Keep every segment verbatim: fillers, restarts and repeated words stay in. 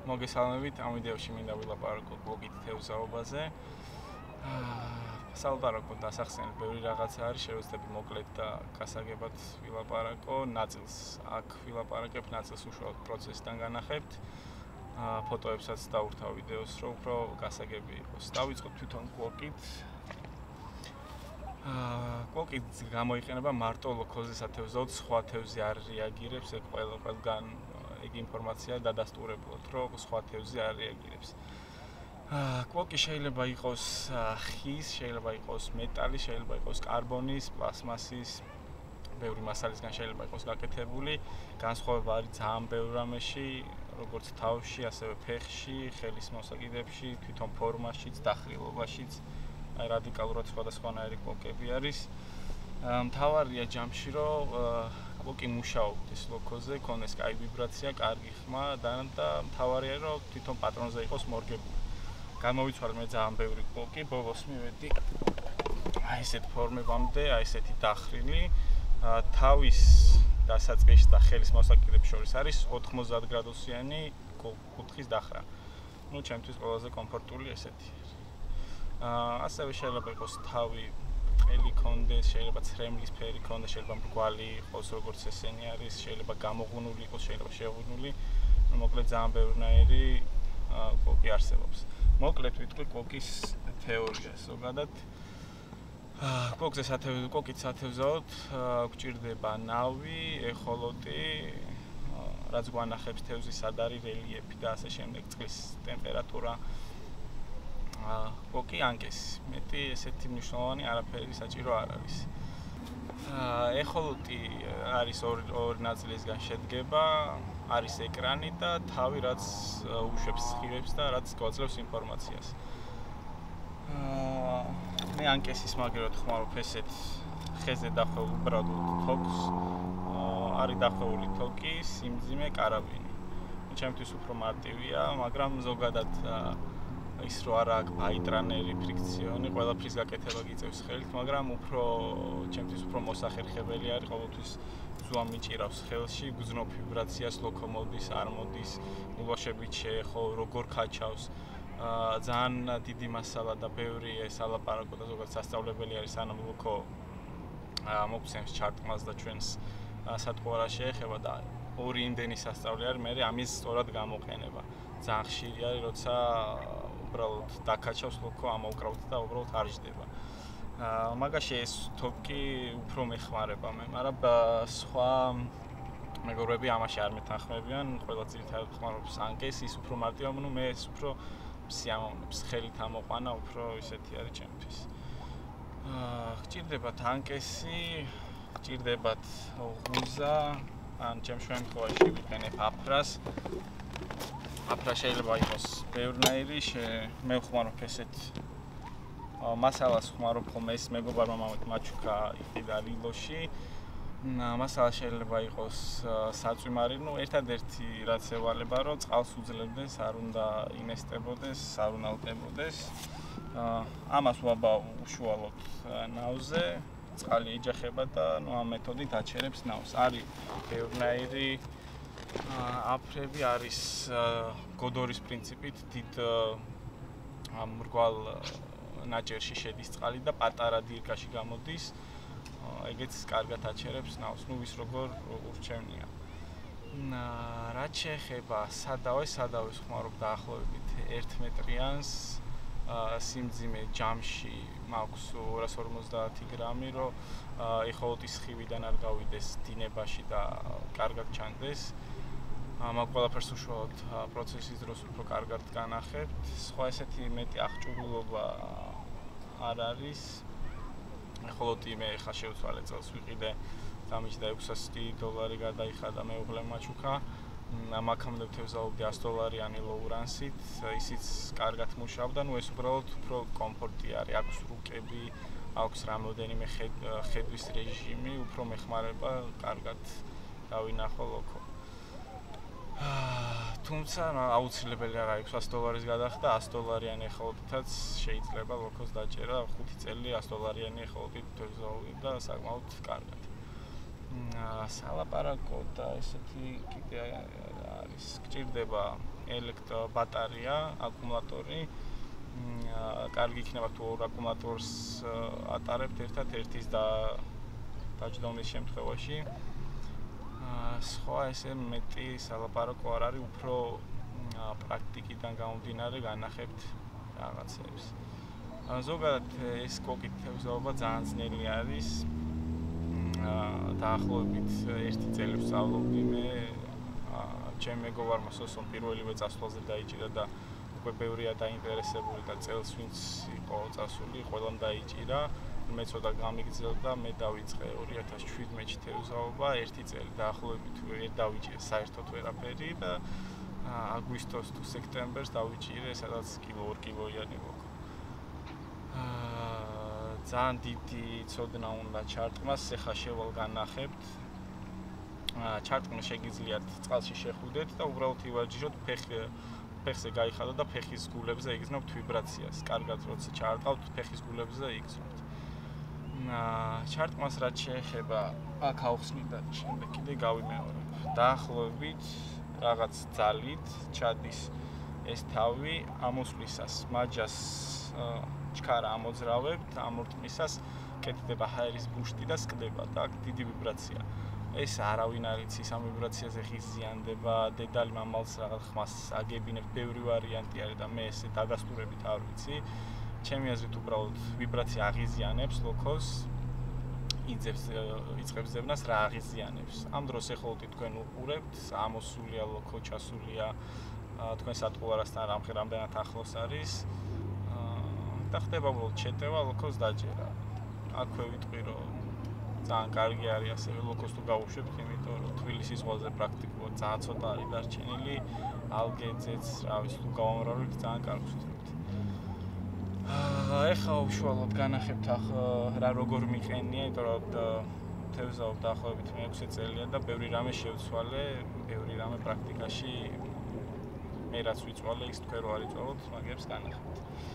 მოგესალმებით, ამ ვიდეოში მინდა ვილაპარაკო გოგით თევზაობაზე. სალაპარაკო დასახსენებ ბევრი რაღაცა არის, შევეცდები მოკლედ და გასაგებად ვილაპარაკო. ნაწილს აქ ვილაპარაკებ, ნაწილს უშუალოდ პროცესიდან განახებთ. ფოტოებსაც დავურთავ ვიდეოს, რომ უფრო გასაგები იყოს. დავიწყოთ თვითონ გოგით. გოგით გამოიყენება მარტო ლოკოზე სათევზაოდ, სხვა თევზი არ რეაგირებს, ეგ ყველა ყველგან ეგ ინფორმაცია დადასტურებულად, რომ სხვა თევზი არ რეაგირებს. გოგი შეიძლება იყოს ხის, შეიძლება იყოს მეტალის, შეიძლება იყოს კარბონის, პლასმასის, ბევრი მასალისგან შეიძლება იყოს გაკეთებული. განსხვავება არის ძალიან ბევრ რამეში, როგორც თავში, ასევე ფეხში, ხელის მოსაკიდებში, თვითონ ფორმაშიც, დახრილობაშიც. აი რადიკალურად სხვადასხვანაირი გოგები არის. მთავარია ჯამში, რომ გოგი მუშაობდეს ლოკოზე, ქონდეს კაი ვიბრაცია, კარგი ხმა და მთავარია, რომ თვითონ პატრონზე იყოს მორგებული. გამოვიცვალე მე ძალიან ბევრი გოგი, ბოლოს მივედი აი ესეთ ფორმებამდე, აი ესეთი დახრილი. თავის დასაწყისში და ხელის მოსაკიდებს შორის არის ოთხმოცდაათ გრადუსიანი კუთხის დახრა. ნუ ჩემთვის ყველაზე კომფორტული ესეთი. ასევე შეიძლება იყოს თავი ყელი კონდეს, შეიძლება ცრემლის ფერი კონდეს, შეიძლება მრგვალი იყოს, როგორც ესენი არის, შეიძლება გამოღუნული იყოს, შეიძლება შეღუნული. მოკლედ ძალიან ბევრნაირი გოგი არსებობს. მოკლედ ვიტყვი გოგის თეორიას. ზოგადად გოგზე სათევზაოდ, გოგით სათევზაოდ გვჭირდება ნავი, ეხოლოტი, რაც გვანახებს თევზის სად არის რელიეფი და ასე შემდეგ, წყლის ტემპერატურა. გოგი ანკესი, მეტი ესეთი მნიშვნელოვანი არაფერი საჭირო არ არის. ეხოლოტი არის ორი ნაწილისგან შედგება, არის ეკრანი და თავი, რაც უშვებს სხივებს და რაც გვაძლევს ინფორმაციას. მე ანკესის მაგერად ხმარობ ესეთ ხეზე დახვეულ უბრალოდ თოკს. არის დახვეული თოკი, სიმძიმე, კარაბინი. ჩემთვის უფრო მარტივია, მაგრამ ზოგადად ის რო არა აქვს ბაიტრანერი, ფრიქციონი, ყველაფრის გაკეთება გიწევს ხელით, მაგრამ უფრო ჩემთვის უფრო მოსახერხებელი არის, ყოველთვის ზღვა მიჭირავს ხელში, გრძნობ ვიბრაციას, ლოკომოდის, არ მოდის, ულოშებით შეეხო, როგორ ქაჩავს. ძალიან დიდი მასალა და ბევრი სალაპარაკო და ზოგადად სასწავლებელი არის, სანამ ლოკო მოგცემს ჩარტყმას და ჩვენს სათხოვარა შეეხება და ორი იმდენი სასწავლი არის, მე ამის სწორად გამოყენება. ძალიან ხშირი არის, როცა უბრალოდ დაკაჩავს ლოკო, ამოუკრავთ და უბრალოდ არ ჯდება. მაგაში ეს თოკი უფრო მეხმარება მე, მაგრამ სხვა მეგობრები ამაში არ მეთანხმებიან, ყველა ძირითადად ხმარობს ანკეს, ის უფრო მარტივია, ნუ მე ეს უფრო სიამოვნებს, ხელით ამოყვანა უფრო ისეთი არის ჩემთვის. გჭირდებათ ანკესი, გჭირდებათ ღუზა, ან ჩემ შემთხვევაში ვიყენებ აფრას. აფრა შეიძლება იყოს ბევრნაირი, მე ვხმარობ ესეთ მასალას ვხმარობ ხოლმე ეს მეგობარმა მაჩუკა იყიდა ლილოში. მასალა შეიძლება იყოს საწვიმარი, ნუ ერთადერთი რაც ევალება, რომ წყალს უძლებდეს, არ უნდა ინესტებოდეს, არ უნდა უტებოდეს. ამას ვაბა უშუალოდ ნავზე, წყალი იჯახება და ნუ ამ მეთოდით აჩერებს ნავს. არის ბევრნაირი აფრები, არის გოდორის პრინციპით დიდ მრგვალ ნაჭერში შედის წყალი და პატარა დირკაში გამოდის. ეგეც კარგად აჩერებს ნავს, ნუ ვის როგორ ურჩევნია. რაც შეეხება სადავეს, სადავეს ხმარობ დაახლოებით ერთ მეტრიანს, სიმძიმე ჯამში მაქვს ორას ორმოცდაათი გრამი, რომ ეხოლოტის სხივიდან არ გავიდეს დინებაში და კარგად ჩანდეს. მაგ ყველაფერს უშუალოდ პროცესის დროს უფრო კარგად განახებთ. სხვა ესეთი მეტი აღჭურვილობა არ არის. ეხოლოტი მე ხა შევცვალე წელს ვიყიდე, დამიჯდა ექვსასი დოლარი გადაიხადა მეუღლემ მაჩუკა. მაქამდე ვთევზაობდი ას დოლარიანი ლოურანსით, ისიც კარგად მუშაობდა, ნუ ეს უბრალოდ უფრო კომფორტი არის, აქვს რუკები, აქვს რამოდენიმე ხედვის რეჟიმი, უფრო მეხმარება, კარგად დავინახო ლოკო. თუმცა აუცილებელი არ არის ას დოლარის გადახდა, ას დოლარიანი ეხოლოტითაც შეიძლება ლოკოს დაჭერა, ხუთი წელი ას დოლარიანი ეხოლოტით ვთევზაობდი და საკმაოდ კარგად. სალაპარაკო და ესეთი კიდე არის, გჭირდება ელექტრობატარეა, აკუმულატორი. კარგი იქნება თუ ორ აკუმულატორს ატარებთ ერთად ერთის და დაჯდომის შემთხვევაში. სხვა ესე მეტი სალაპარაკო არ არის, უფრო პრაქტიკიდან გამომდინარე განახებთ რაღაცებს. ზოგადად ეს კოკით თევზაობა ძალიან ძნელი არის. დაახლოებით ერთი წელი ვსწავლობდი მე. ჩემ მეგობარმა სოსომ პირველივე წასვლაზე დაიჭირა და უკვე ბევრია დაინტერესებული და წელს ვინც იყო წასული, ყველამ დაიჭირა. მე ცოტა გამიგრძელდა, მე დავიწყე ორი ათას შვიდმეტში თევზაობა, ერთი წელი დაახლოებით ვერ დავიჭირე საერთოდ ვერაფერი და აგვისტოს თუ სექტემბერს დავიჭირე, სადაც კილო ორ კილოიანი მოგო. ძალიან დიდი ცოდნა უნდა ჩარტყმას, ეხლა შევალ განახებთ. ჩარტყმა შეგიძლიათ წყალში შეხვიდეთ და უბრალოდ ივარჯიშოთ ფეხი ფეხზე გაიხადოთ და ფეხის გულებზე იგრძნობთ ვიბრაციას. კარგად როცა ჩაარტყავთ ფეხის გულებზე იგრძნობთ. ჩარტყმას რაც შეეხება აქ ავხსნით და შემდეგ კიდე გავიმეორებ. დაახლოებით რაღაც ძალით ჩადის ეს თავი ამოსვლისას მაჯას ჩქარა ამოძრავებთ, ამორტყმისას კეთდება ჰაერის ბუშტი და სკდება და აქ დიდი ვიბრაცია. ეს არავინ არ იცის ამ ვიბრაციაზე ღიზიანდება, დედალი მამალს რაღაც ხმას აგებინებს, ბევრი ვარიანტი არის და მე ესე დაგასტურებით არ ვიცი. ჩემი აზრით უბრალოდ ვიბრაცია აღიზიანებს ლოქოს, იძებს იწყებს ზევნას რა აღიზიანებს. ამ დროს ეხოლოდ თქვენ უყურებთ, ამოსულია ლოქო, ჩასულია თქვენ სატყუარასთან რამდენად ახლოს არის. და ხდება უბრალოდ შეტევა ლოქოს დაჯერა. აქვე ვიტყვი რომ ძალიან კარგი არის ასევე ლოქოს თუ გავუშვებთ, იმიტომ რომ თბილისის ზღვაზე პრაქტიკულად ძალიან ცოტა არის დარჩენილი, ალგეძეც, რა ვიცი, თუ გავამრავლებთ ძალიან კარგს ვთქვით. ეხლა უშუალოდ განახებთ რა როგორ მიყენია, იმიტომ რომ თევზაობ დაახლოებით მეექვსე წელია და ბევრი რამე შევცვალე, ბევრი რამე პრაქტიკაში მე რაც ვიწვალე, ის თქვენ რო არ იწვალოთ, მაგებს განახებთ.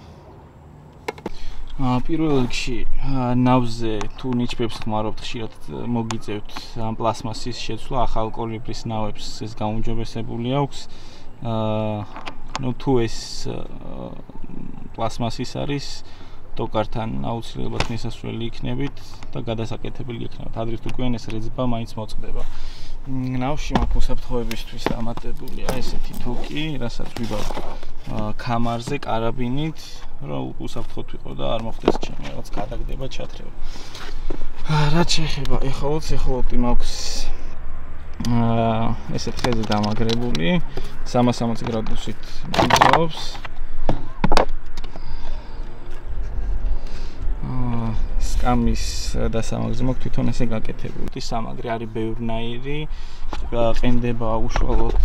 პირველ რიგში ნავზე თუ ნიჩბებს ხმარობთ, ხშირად მოგიწევთ ამ პლასმასის შეცვლა, ახალ კოლიბრის ნავებს ეს გაუმჯობესებული აქვს. ნუ თუ ეს პლასმასის არის, ტოკართან აუცილებლად მისასვლელი იქნებით და გადასაკეთებელი იქნებით. ადრე თუ გვიან ეს რეძება მაინც მოწყდება. ნავში მაქვს უსაფრთხოებისთვის დამატებულია ესეთი თოკი, რასაც ვიბავ კამარზე კარაბინით, რომ უსაფრთხოდ ვიყო და არ მოხდეს ჩემი რაღაც გადაგდება, ჩათრევა. რაც შეეხება ეხოლოდ, ეხოლოდ მაქვს ესეთ ხეზე დამაგრებული, სამას სამოცი გრადუსით მიგზავს. სკამის დასამაგზი მაქვს თვითონ ესე გაკეთებული. სამაგრი არის ბევრნაირი, ყენდება უშუალოდ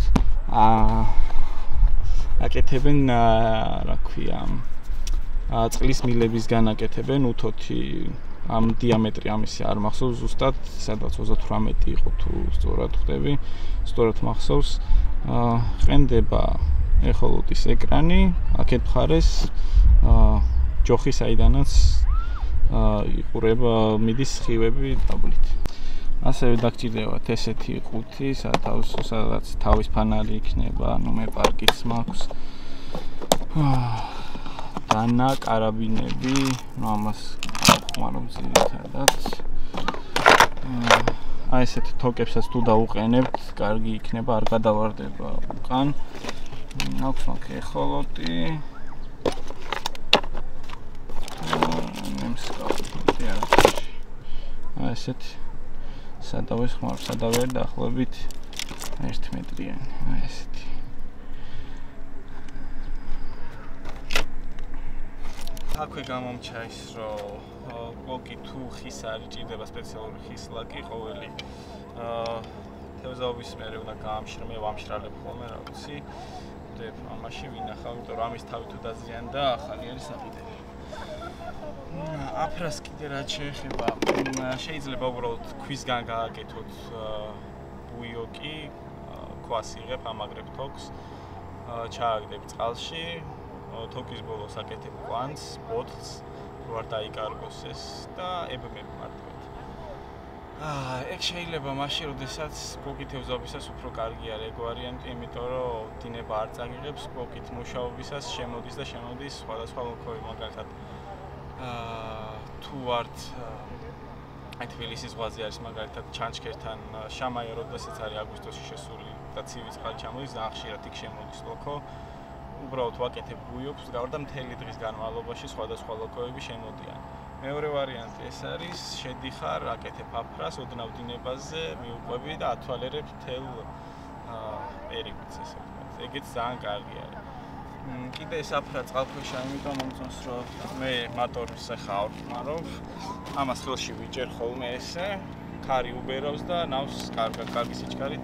აკეთებენ, რა ქვია, წყლის მილების განაკეთებენ, უთოთი ამ დიამეტრი ამისი არ მახსოვს ზუსტად, სადაც ოცდათვრამეტი იყო თუ სწორად ხვდები, სწორად მახსოვს. ყენდება ეხოლოდის ეკრანი, აქეთ მხარეს ჯოხი საიდანაც იყურება მიდის სხივები დაბლით. ასევე დაგჭირდებათ ესეთი ყუთი, სადაც თავის ფანარი იქნება, ანუ მე პარკიც მაქვს. დანა, კარაბინები, ნუ ამას ხმარობ ძირითადად. აი ესეთ თოკებსაც თუ დაუყენებთ, კარგი იქნება, არ გადავარდება უკან. აქვს მაგ ეხოლოტი. აი ესეთ სადავეს ხმარობ, სადავე დაახლოებით ერთი მეტრიანი, აი ესეთი. აქვე გამომჩა ის, რომ ლაკი თუ ხის არის, ჭირდება სპეციალური ხის ლაკი ყოველი თევზაობის მერე უნდა გაამშრა, მე ვამშრალებ ხოლმე, რა ვიცი. და ამაში ვინახავ, იმიტომ რომ ამის თავი თუ დაზიანდა, ახალი არის საფიდელი. აფრას კიდე რაც შეეხება, შეიძლება უბრალოდ ქვისგან გააკეთოთ ბუიოკი, ქვას იღებ, ამაგრებ თოქს, ჩააგდებ წყალში, თოკის ბოლოს აკეთებ კვანძს, ბოთლს, რო არ დაიკარგოს ეს და ებმებ მარტივად. აა, ეგ შეიძლება მაშინ, როდესაც გოგით ევზაობისას უფრო კარგი არის ეგ ვარიანტი, იმიტომ რომ დინება არ წაგიღებს, გოგით მუშაობისას შემოდის და შემოდის სხვადასხვა ლოქები, მაგალითად აა თუ ვართ აი თბილისის ზღვაზე არის მაგალითად ჩანჩქერთან შამაია, როდესაც არის აგვისტოში შესული და ცივი წყალი ჩამოდის, ძალიან ხშირად იქ შემოდის ლოქო. უბრალოდ ვაკეთებ ბუიობს, გავარდა მთელი დღის განმავლობაში სხვადასხვა ლოქოები შემოდიან. მეორე ვარიანტი ეს არის, შედიხარ, აკეთებ აფრას, ოდნავ დინებაზე, მიუყვები და ათვალერებ მთელ პერიოდს, ესე ვთქვათ. ეგეც ძალიან კარგი არის. კიდე ეს აფრა წყალქვეშა, იმიტომ მომწონს, რომ მე მატორს ახლა ავხმარობ, ამას ხელში ვიჭერ ხოლმე ესე, ქარი უბერავს და ნავს კარგად, კარგი სიჩქარით.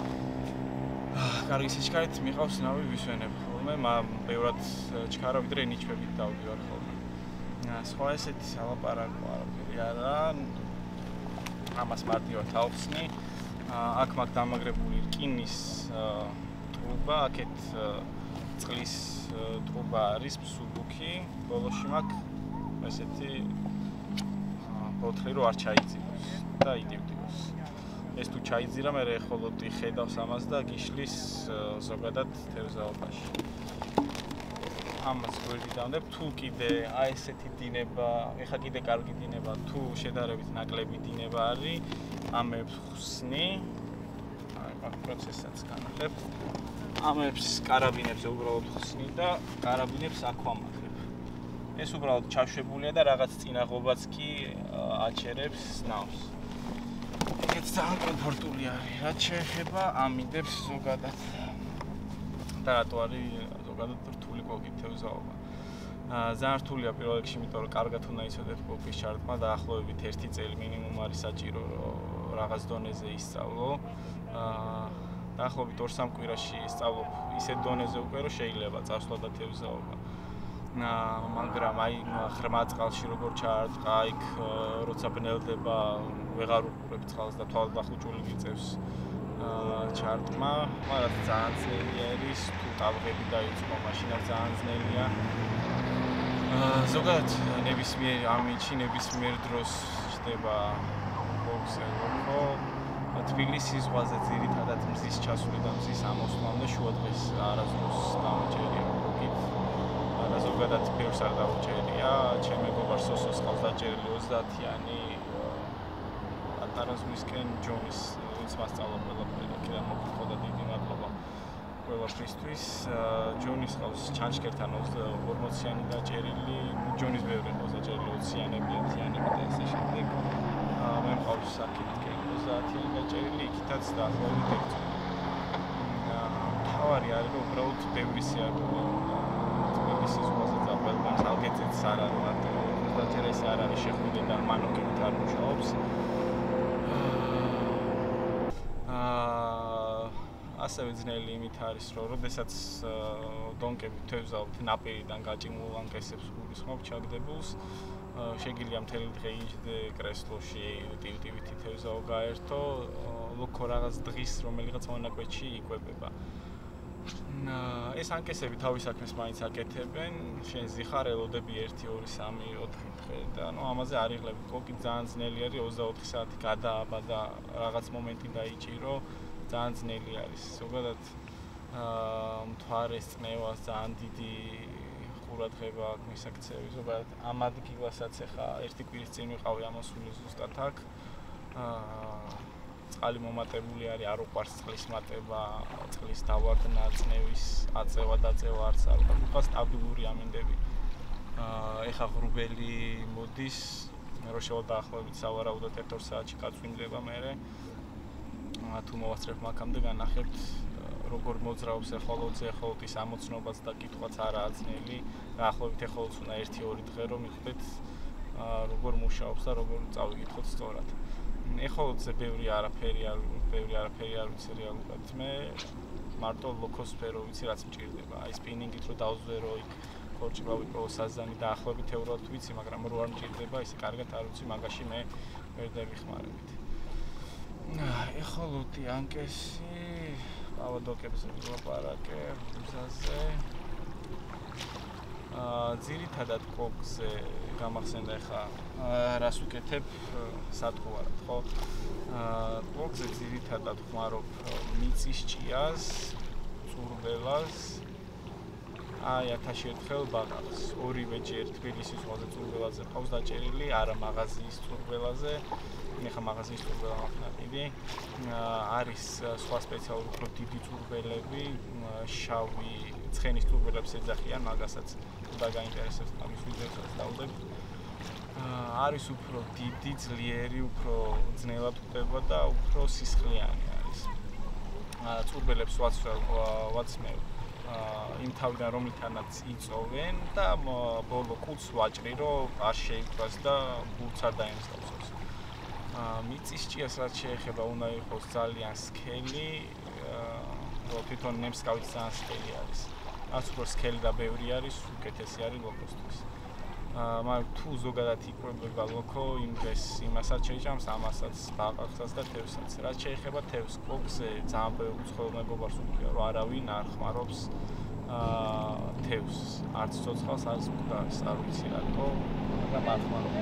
კარგი სიჩქარით მიყავს ნავი ვისვენებ ხოლმე, ბევრად ჩქარა ვიდრე ნიჩვებით დავდივარ ხოლმე. სხვა ესეთი სალაპარაკო არაფერი არა, ამას მარტივად ავხსნი. აქ მაქვს დამაგრებული რკინის ტრუბა, აქეთ წყლის ტრუბა არის მსუბუქი, ბოლოში მაქვს ესეთი ბოთლი, რომ არ ჩაიძიროს და იდივდივოს. ეს თუ ჩაიძირა, მე ეხოლოდი ხედავს ამას და გიშლის ზოგადად თევზაობაში. ამას გვერდი დავდებ, თუ კიდე აი ესეთი დინება, ეხა კიდე კარგი დინება, თუ შედარებით ნაკლები დინება არის, ამებს ხსნი. აი, მაგ პროცესსაც განხილებ. ამებს კარაბინებზე უბრალოდ ხსნი და კარაბინებს აქვამაგრებ. ეს უბრალოდ ჩაშვებულია და რაღაც წინაღობაც კი აჩერებს ნავს. ეგეც ძალიან კომფორტული არის, რაც შეეხება ამინდებს ზოგადად. და რატო არის ზოგადად რთული გოგით თევზაობა. ძალიან რთულია პირველ რიგში, იმიტომ რომ კარგად უნდა იცოდეთ გოგის ჩარტმა, დაახლოებით ერთი წელი მინიმუმ არის საჭირო, რომ რაღაც დონეზე ისწავლო. დაახლოებით ორ-სამ კვირაში ისწავლობ ისეთ დონეზე უკვე, რომ შეიძლება წავსვლა და თევზაობა. მაგრამ აი ღრმა წყალში როგორ ჩაარტყა, იქ როცა ბნელდება, ვეღარ უყურებ წყალს და თვალდახუჭული გიწევს ჩარტმა, მაგრამ ძალიან ძნელი არის, თუ ტალღები დაიწყო, მაშინაც ძალიან ძნელია. ზოგადად ნებისმიერ ამიჩი ნებისმიერ დროს ჩდება ბოქსე ლოქო. თბილისის ზღვაზე ძირითადად მზის ჩასული და მზის ამოსვლამდე შუადღეს არასდროს დამჭერია გოგით. და ზოგადად ბევრს არ დაუჭერია, ჩემ მეგობარ სოსოს ყავს დაჭერილი ოცდაათიანი პატარა ზღვისკენ ჯონის ვინც მასწავლა ყველაფერი, აქედან მოგიხო და დიდი მადლობა ყველაფრისთვის. ჯონის ყავს ჩანჩქერთან ორმოციანი დაჭერილი, ჯონის ბევრი ყავს დაჭერილი ოციანები, ათიანები და ესე შემდეგ. მე მყავს აქეთკენ ოცდაათიანი დაჭერილი, იქითაც დაახლოებით ერთი წელი. თავარი არის, რომ უბრალოდ ბევრი სიარული თბილისის ზღვაზე წაყვება, ხალხეთიც არ არის მარტო ოცდაათი ეს არ არის შეხვიდე და მანოკებით არ მუშაობს. ასევე ძნელი იმით არის, რომ როდესაც დონკები თევზაობთ ნაპირიდან გაჭიმულ ანკესებს გულისხმობ ჩაგდებულს, შეგიძლია მთელი დღე იჯდე კრესლოში, ტივ-ტივითი თევზაო გაერთო, ლოქო რაღაც დღის რომელიღაც მონაკვეთში იკვებება. ეს ანკესები თავის საქმეს მაინც აკეთებენ, შენ ზიხარ ელოდები ერთი, ორი, სამი, ოთხი დღე და ნუ ამაზე არ იღლები. გოგი ძალიან ძნელი არის, ოცდაოთხი საათი გადააბა და რაღაც მომენტი დაიჭირო, ძალიან ძნელი არის. ზოგადად მთვარეს წნევას ძალიან დიდი ყურადღება აქვს მისაქცევი. ზოგადად ამ ადგილასაც ახლა ერთი კვირის წინ ვიყავი ამოსული ზუსტად აქ. წყალი მომატებული არის, არ უყვარს წყლის მატება, წყლის დავარდნა, წნევის აწევა, დაწევა არც არ უყვარს. უყვარს სტაბილური ამინდები. ეხლა ღრუბელი მოდის, რო შევა დაახლოებით სავარაუდოდ ერთ-ორ საათში გაწვიმდება მერე. თუ მოვასწრებ მაგამდე განახებთ, როგორ მოძრაობს ეხოლოძე, ეხოლოდის ამოცნობას და კითხვაც არაა ძნელი. დაახლოებით ეხოლოც უნდა ერთი-ორი დღე რომ მიხვდეთ, როგორ მუშაობს და როგორ წავიკითხოთ სწორად. ეხოლოძე ბევრი არაფერი არ ბევრი არაფერი არ ვიცი რეალურად. მე მარტო ლოქოს სფერო ვიცი, რაც მჭირდება. აი სპინინგით რო დავზვერო იქ კორჭი გავიპოვო საზანი დაახლოებით ევროდ ვიცი, მაგრამ რო არ მჭირდება, ისე კარგად არ ვიცი, მაგაში მე ვერ დავიხმარებით. ეხოლოდი ანკესი, პავადოკებზე ვილაპარაკე, ბუზაზე. ძირითადად კოკზე გამახსენდა ხა რას უკეთებ სადგურად, ხო? კოკზე ძირითადად ხმარობ მიწის ჭიას, წურბელას, აი ათაში ერთხელ ბაღავს. ორივეჯერ თბილისის ზღვაზე წურბელაზე ყავს დაჭერილი, არა მაღაზიის წურბელაზე. ეხა მაღაზიის წურბელა მაქვს კიდე. არის სხვა სპეციალური უფრო დიდი წურბელები, შავი ცხენის წურბელებს ეძახიან, მაგასაც და გაინტერესებს ამის ვიდეოსაც დავდებ. არის უფრო დიდი, ძლიერი, უფრო ძნელად ხდება და უფრო სისხლიანი არის. წურბელებს ვაცმევ იმ თავიდან რომლითანაც იწოვენ და ბოლო კუც ვაჭრი, რომ არ შეიცვას და ბურთს არ დაემსგავსოს. მიწის ჭიას რაც შეეხება, უნდა იყოს ძალიან სქელი, რომ თვითონ ნემსკავიც ძალიან სქელი არის. რაც უფრო სქელი და ბევრი არის, უკეთესი არის ლოკოსთვის. მაგრამ თუ ზოგადად იკვებება ლოკო, იმ დღეს იმასაც შეიჭამს, ამასაც, ბაყაყსაც და თევსაც. რაც შეეხება თევს, კოკზე ძალიან ბევრი უცხოელ მეგობარს ვუყურია, რომ არავინ არ ხმარობს თევს, არც ცოცხალს, არც მკვდარს, არ ვიცი რატო, მაგრამ არ ხმარობ.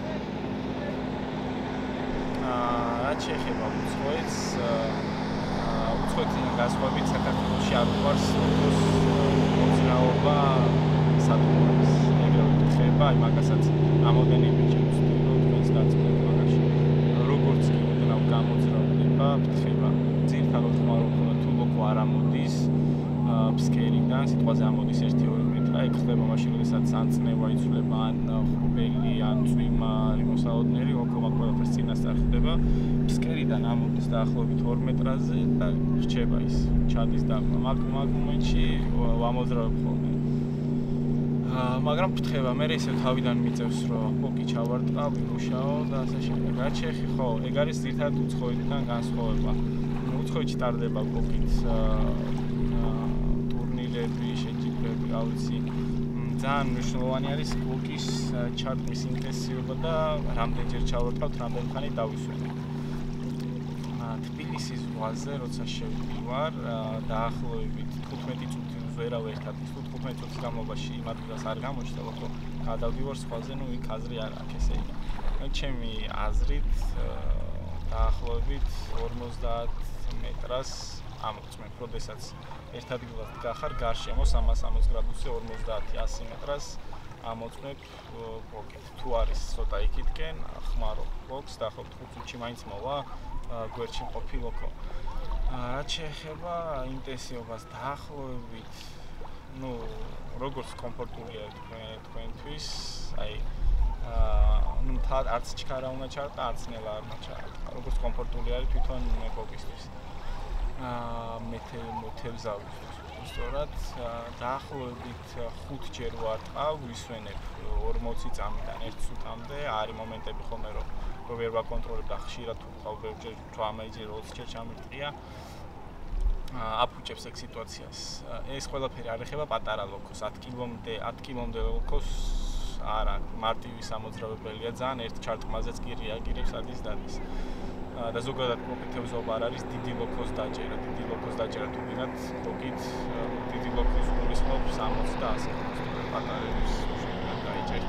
რაც შეეხება უცხოეთს, უცხოეთიდან განსხვავებით საქართველოში არ უყვარს ლოკოს მოძრაობა სადგურებს. ხება, აი მაგასაც რამოდენიმეჯერ ვცდილობ თქვენს დაწყვეტ მაგაში. როგორც კი ოდნავ გამოძრაობა ხება. ძირითადად ხმარობ თუ ლოკო არ ამოდის ფსკერიდან, სიტყვაზე ამოდის ერთი ორი მეტრა, ეგ ხდება მაშინ, როდესაც ან წნევა იცვლება, ან ხუბელი, ან წვიმა, მოსაოდნელი, ლოკო მაგ ყველაფერს წინასწარ ხდება. ფსკერიდან ამოდის დაახლოებით ორ მეტრაზე და რჩება ის, ჩადის და მაგ მაგ მომენტში ვამოძრავებ ხოლმე. მაგრამ ფთხება, მე ისე თავიდან მიწევს, რომ კოკი ჩავარტყავ, ვიმუშაო და ასე შემდეგ. რაც შეეხება, ხო, ეგ არის ძირითადად უცხოეთიდან განსხვავება. უცხოეთში ტარდება კოკით ტურნირები, შეჯიბრები, რა ვიცი. ძალიან მნიშვნელოვანი არის კოკის ჩარტყმის ინტენსივობა და რამდენჯერ ჩავარტყავთ, რამდენი ხანი დავისვენებ. თბილისის ზღვაზე, როცა შევდივარ, დაახლოებით თხუთმეტი წუთი ვერავ ერთად ის თხუთმეტი წუთის განმავლობაში იმ ადგილას არ გამოჩნდა, რომ გადავდივარ სხვაზე, ნუ იქ აზრი არ აქვს, ესე იგი. ჩემი აზრით დაახლოებით ორმოცდაათ მეტრას ამოწმებ, როდესაც ერთ ადგილას დგახარ, გარშემო სამას სამოცდაათი გრადუსზე ორმოცდაათი ასი მეტრას ამოწმებ კოკით. თუ არის ცოტა იქითკენ, ხმარობ კოკს, დაახლოებით ხუთ წუთში მაინც მოვა გვერდში მყოფი ლოკო. რაც შეეხება ინტენსივობას დაახლოებით, ну, როგორც კომფორტულია თქვენთვის, აი, ну, თან არც ჩქარა უნდა ჩარტყა, არც ნელა არ უნდა ჩარტყა. როგორც კომფორტული არის თვითონ კოკისთვის. აა, მეთე მოთევზავისთვის. სწორად, დაახლოებით ხუთჯერ ვარტყავ, ვისვენებ ორმოცი წამიდან ერთ წუთამდე, არის მომენტები ხოლმე, რომ რომ ვერ ვაკონტროლებ და ხშირად ვყავ ბევრჯერ თვამეჯერ ოცჯერ ჩამირტყია. აფუჭებს ეგ სიტუაციას. ეს ყველაფერი არ ეხება პატარა ლოკოს, ათ კილომდე, ათ კილომდე ლოკოს არა, მარტივი სამოძრავებელია, ძალიან ერთ ჩარტყმაზეც კი რეაგირებს ადის დადის. და ზოგადად კოკითევზობა არ არის დიდი ლოკოს დაჭერა, დიდი ლოკოს დაჭერა თუ გინდათ კოკით დიდი ლოკოს გულისხმობს სამოცი და ასი პატარების შეიძლება დაიჭერთ.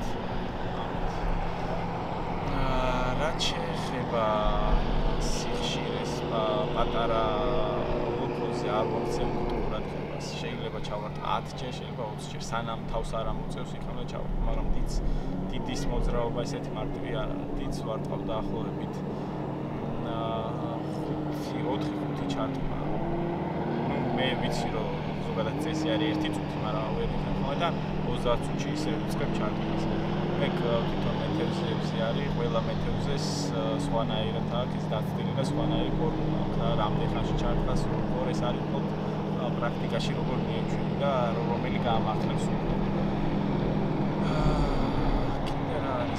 რაც შეეხება სიხშირეს პატარა ლოკოზე არ ვაქცევ კულტურად ხებას. შეიძლება ჩავარტყა ათჯერ, შეიძლება ოცჯერ, სანამ თავს არ ამოწევს იქამდე ჩავარტყა, მაგრამ დიდ დიდის მოძრაობა ესეთი მარტივი არ არის. დიდს ვარტყავ დაახლოებით ოთხი ხუთი ჩარტყმა. ნუ მე ვიცი რომ ზოგადად წესი არის ერთი წუთი, მაგრამ ვერ იქნება და ოცდაათ წუთში ისე ვიწყებ ჩარტყმას. მე თვითონ მეთევზეებზე არის, ყველა მეთევზეს სხვანაირად აქვს დაცდილი და სხვანაირი ფორმულა აქვს და რამდენ ხანში ჩარტყას როგორ ეს არის უფრო პრაქტიკაში როგორ მიეჩვენი და რომელი გაამართლებს უფრო. კიდე რა არის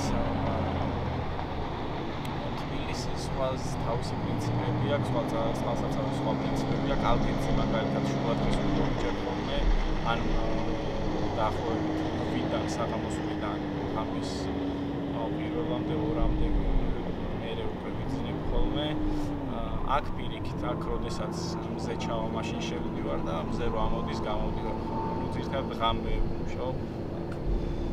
სხვას თავისი პრინციპები აქვს, სხვა საცალო სხვა პრინციპები აქვს, ალპინზე მაგალითად შუადღეს უჯერ ხოლმე, ან დაახლოებით ვიდან საღამოსვლიდან ხამის პირველამდე ორამდე მერე უკვე ვიძინებ ხოლმე. აქ პირიქით, აქ როდესაც მზე ჩავა, მაშინ შევდივარ და მზე რო ამოდის, გამოდივარ ხოლმე. ნუ ძირითადად ღამე ვმუშაობ აქ.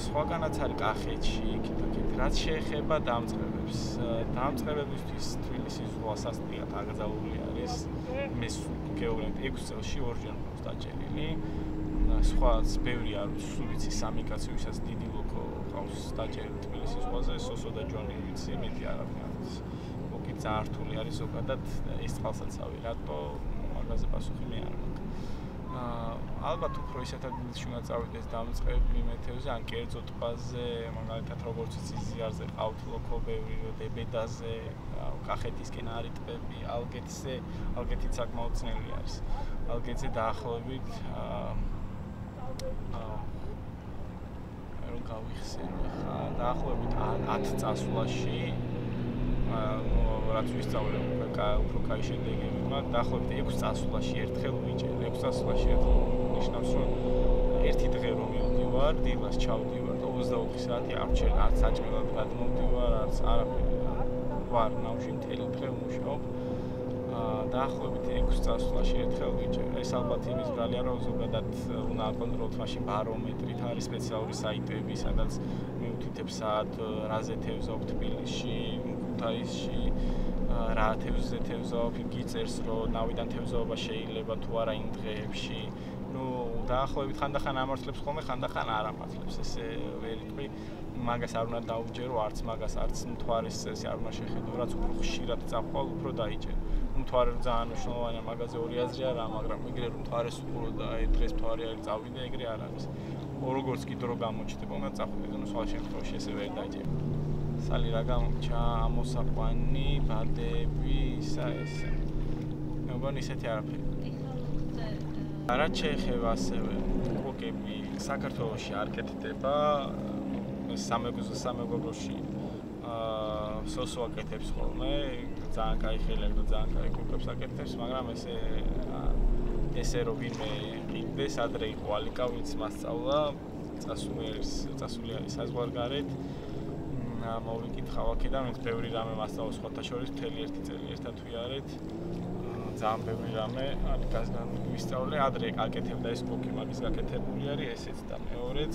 სხვაგანაც არის კახეთში, იქ-იქ. რაც შეეხება დამწყებებს, დამწყებებისთვის თბილისის ზღვა სასტიკად აკრძალული არის. მე გეუბნებით ექვსი წელში ორჯერ მაქვს დაჭერილი. სხვაც ბევრი არ ვიცი, ვიცი სამი კაცი, ვისაც დიდი ლოკო ყავს დაჭერილი თბილისის ზღვაზე, სოსო და ჯონი ვიცი, მეტი არ არის. მოკი ძალიან რთული არის ზოგადად ეს წყალსაცავი, რატო მაგაზე პასუხი მე არ მაქვს. ალბათ უფრო ისეთად დილში უნდა წავიდეს დამწყები მეთევზე, ან კერძო ტბაზე, მაგალითად როგორც იცი ზიარზე ყავთ ლოკო ბევრი, დებედაზე, კახეთისკენ არის ტბები, ალგეთზე, ალგეთიც საკმაოდ ძნელი არის. ალგეთზე დაახლოებით აა რომ გავიხსენე ხა, დაახლოებით ათი წასვლაში რაც ვისწავლე უფრო კაი შედეგები მაქვს, დაახლოებით ექვსი წასვლაში ერთხელ ვიჭერ, ექვსი წასვლაში ერთხელ ნიშნავს, რომ ერთი დღე რომ მივდივარ, დილას ჩავდივარ და ოცდაოთხი საათი არ ვჩერ, არც საჭმელად გადმოვდივარ, არც არაფერი. ვარ ნავში მთელი დღე ვმუშაობ. დაახლოებით ექვსი წასვლაში ერთხელ ვიჭერ. ეს ალბათ იმის ბრალია, რომ ზოგადად უნდა აკონტროლოთ მაშინ ბარომეტრით, არის სპეციალური საიტები, სადაც მიუთითებ საათ რაზე თევზობ თბილისში, ქუთაისში, რა თევზზე თევზობ, გიწერს, რომ ნავიდან თევზაობა შეიძლება თუ არა იმ დღეებში. ნუ დაახლოებით ხანდახან ამართლებს ხოლმე, ხანდახან არ ამართლებს. ესე ვერ იტყვი, მაგას არ უნდა დაუჯერო, არც მაგას, არც მთვარის წესი არ უნდა შეხედო, რაც უფრო ხშირად წაყვალ, უფრო დაიჭერ. მთვარე ძალიან მნიშვნელოვანია, მაგაზე ორი აზრი არა, მაგრამ ეგრე რომ მთვარეს უყურო და აი დღეს მთვარე არის წავიდე, ეგრე არ არის. როგორც კი დრო გამოჩნდება, უნდა წახვიდე, ნუ სხვა შემთხვევაში ესე ვერ დაიჭერ. სალი რა გამოჩა, ამოსაყვანი, ბადები, ისა ესე. მე მგონი ისეთი არაფერი. რაც შეეხება ასევე კოკები, საქართველოში არ კეთდება, სამეგრელოში სამეგრელოში აა სოსო აკეთებს ხოლმე, ძალიან კაი ხელები და ძალიან კაი კოკებს აკეთებს, მაგრამ ესე ესე რომ ვინმე ყიდდეს, ადრე იყო ალიკა, ვინც მასწავლა, წასული არის, წასული არის საზღვარგარეთ. მოვიკითხავ აქედან, ვინც ბევრი რამე მასწავლა სხვათა შორის, მთელი ერთი წელი ერთად ვიარეთ. ძალიან ბევრი რამე ალიკასგან ვისწავლე, ადრე აკეთებდა ეს კოკი, მაგის გაკეთებული არის ესეც და მეორეც.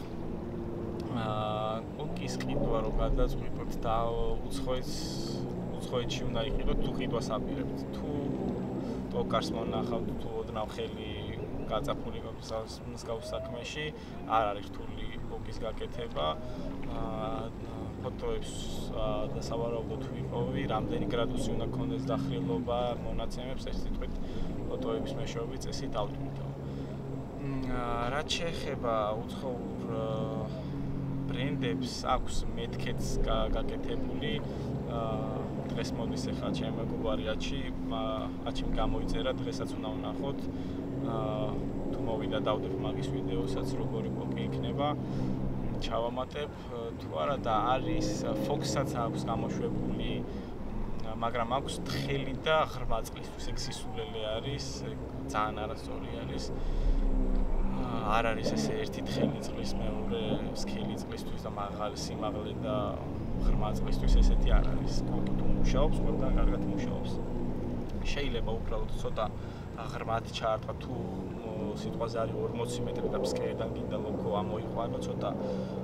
აა კოკის ყიდვა რო გადაწყვიტოთ და უცხოეთს უცხოეთში უნდა იყიდოთ, თუ ყიდვას აპირებთ, თუ ტოკარს მონახავთ, თუ ოდნავ ხელი გაწაფული მსგავს საქმეში, არ არის რთული კოკის გაკეთება. აა ფოტოებს და სავარაუდოდ ვიპოვი, რამდენი გრადუსი უნდა გქონდეს დახრილობა, მონაცემებს, ეს სიტყვით ფოტოების მეშვეობით წესით ავტვირთო. რაც შეეხება უცხოურ ბრენდებს, აქვს მეთქეც გაკეთებული. დღეს მოდის ახლა ჩემი მეგობარი აჩი, აჩიმ გამოიწერა, დღესაც უნდა ვნახოთ. თუ მოვიდა დავდებ მაგის ვიდეოსაც, როგორი კოკი იქნება. ჩავამატებ, თუ არა და არის ფოქსაც აქვს გამოშვებული, მაგრამ აქვს თხელი და ღრმა წყლისთვის, ეგ სისულელე არის, ძალიან არასწორი არის. არ არის ესე ერთი თხელი წყლის, მეორე სქელი წყლისთვის და მაღალი სიმაღლე და ღრმა წყლისთვის ესეთი არ არის. კოკი თუ მუშაობს, ყველგან კარგად მუშაობს. შეიძლება უბრალოდ ცოტა ღრმად ჩაარტყა თუ სიტყვაზე არის ორმოცი მეტრი და ფსკერიდან გინდა ლოკო ამოიყვანო, ცოტა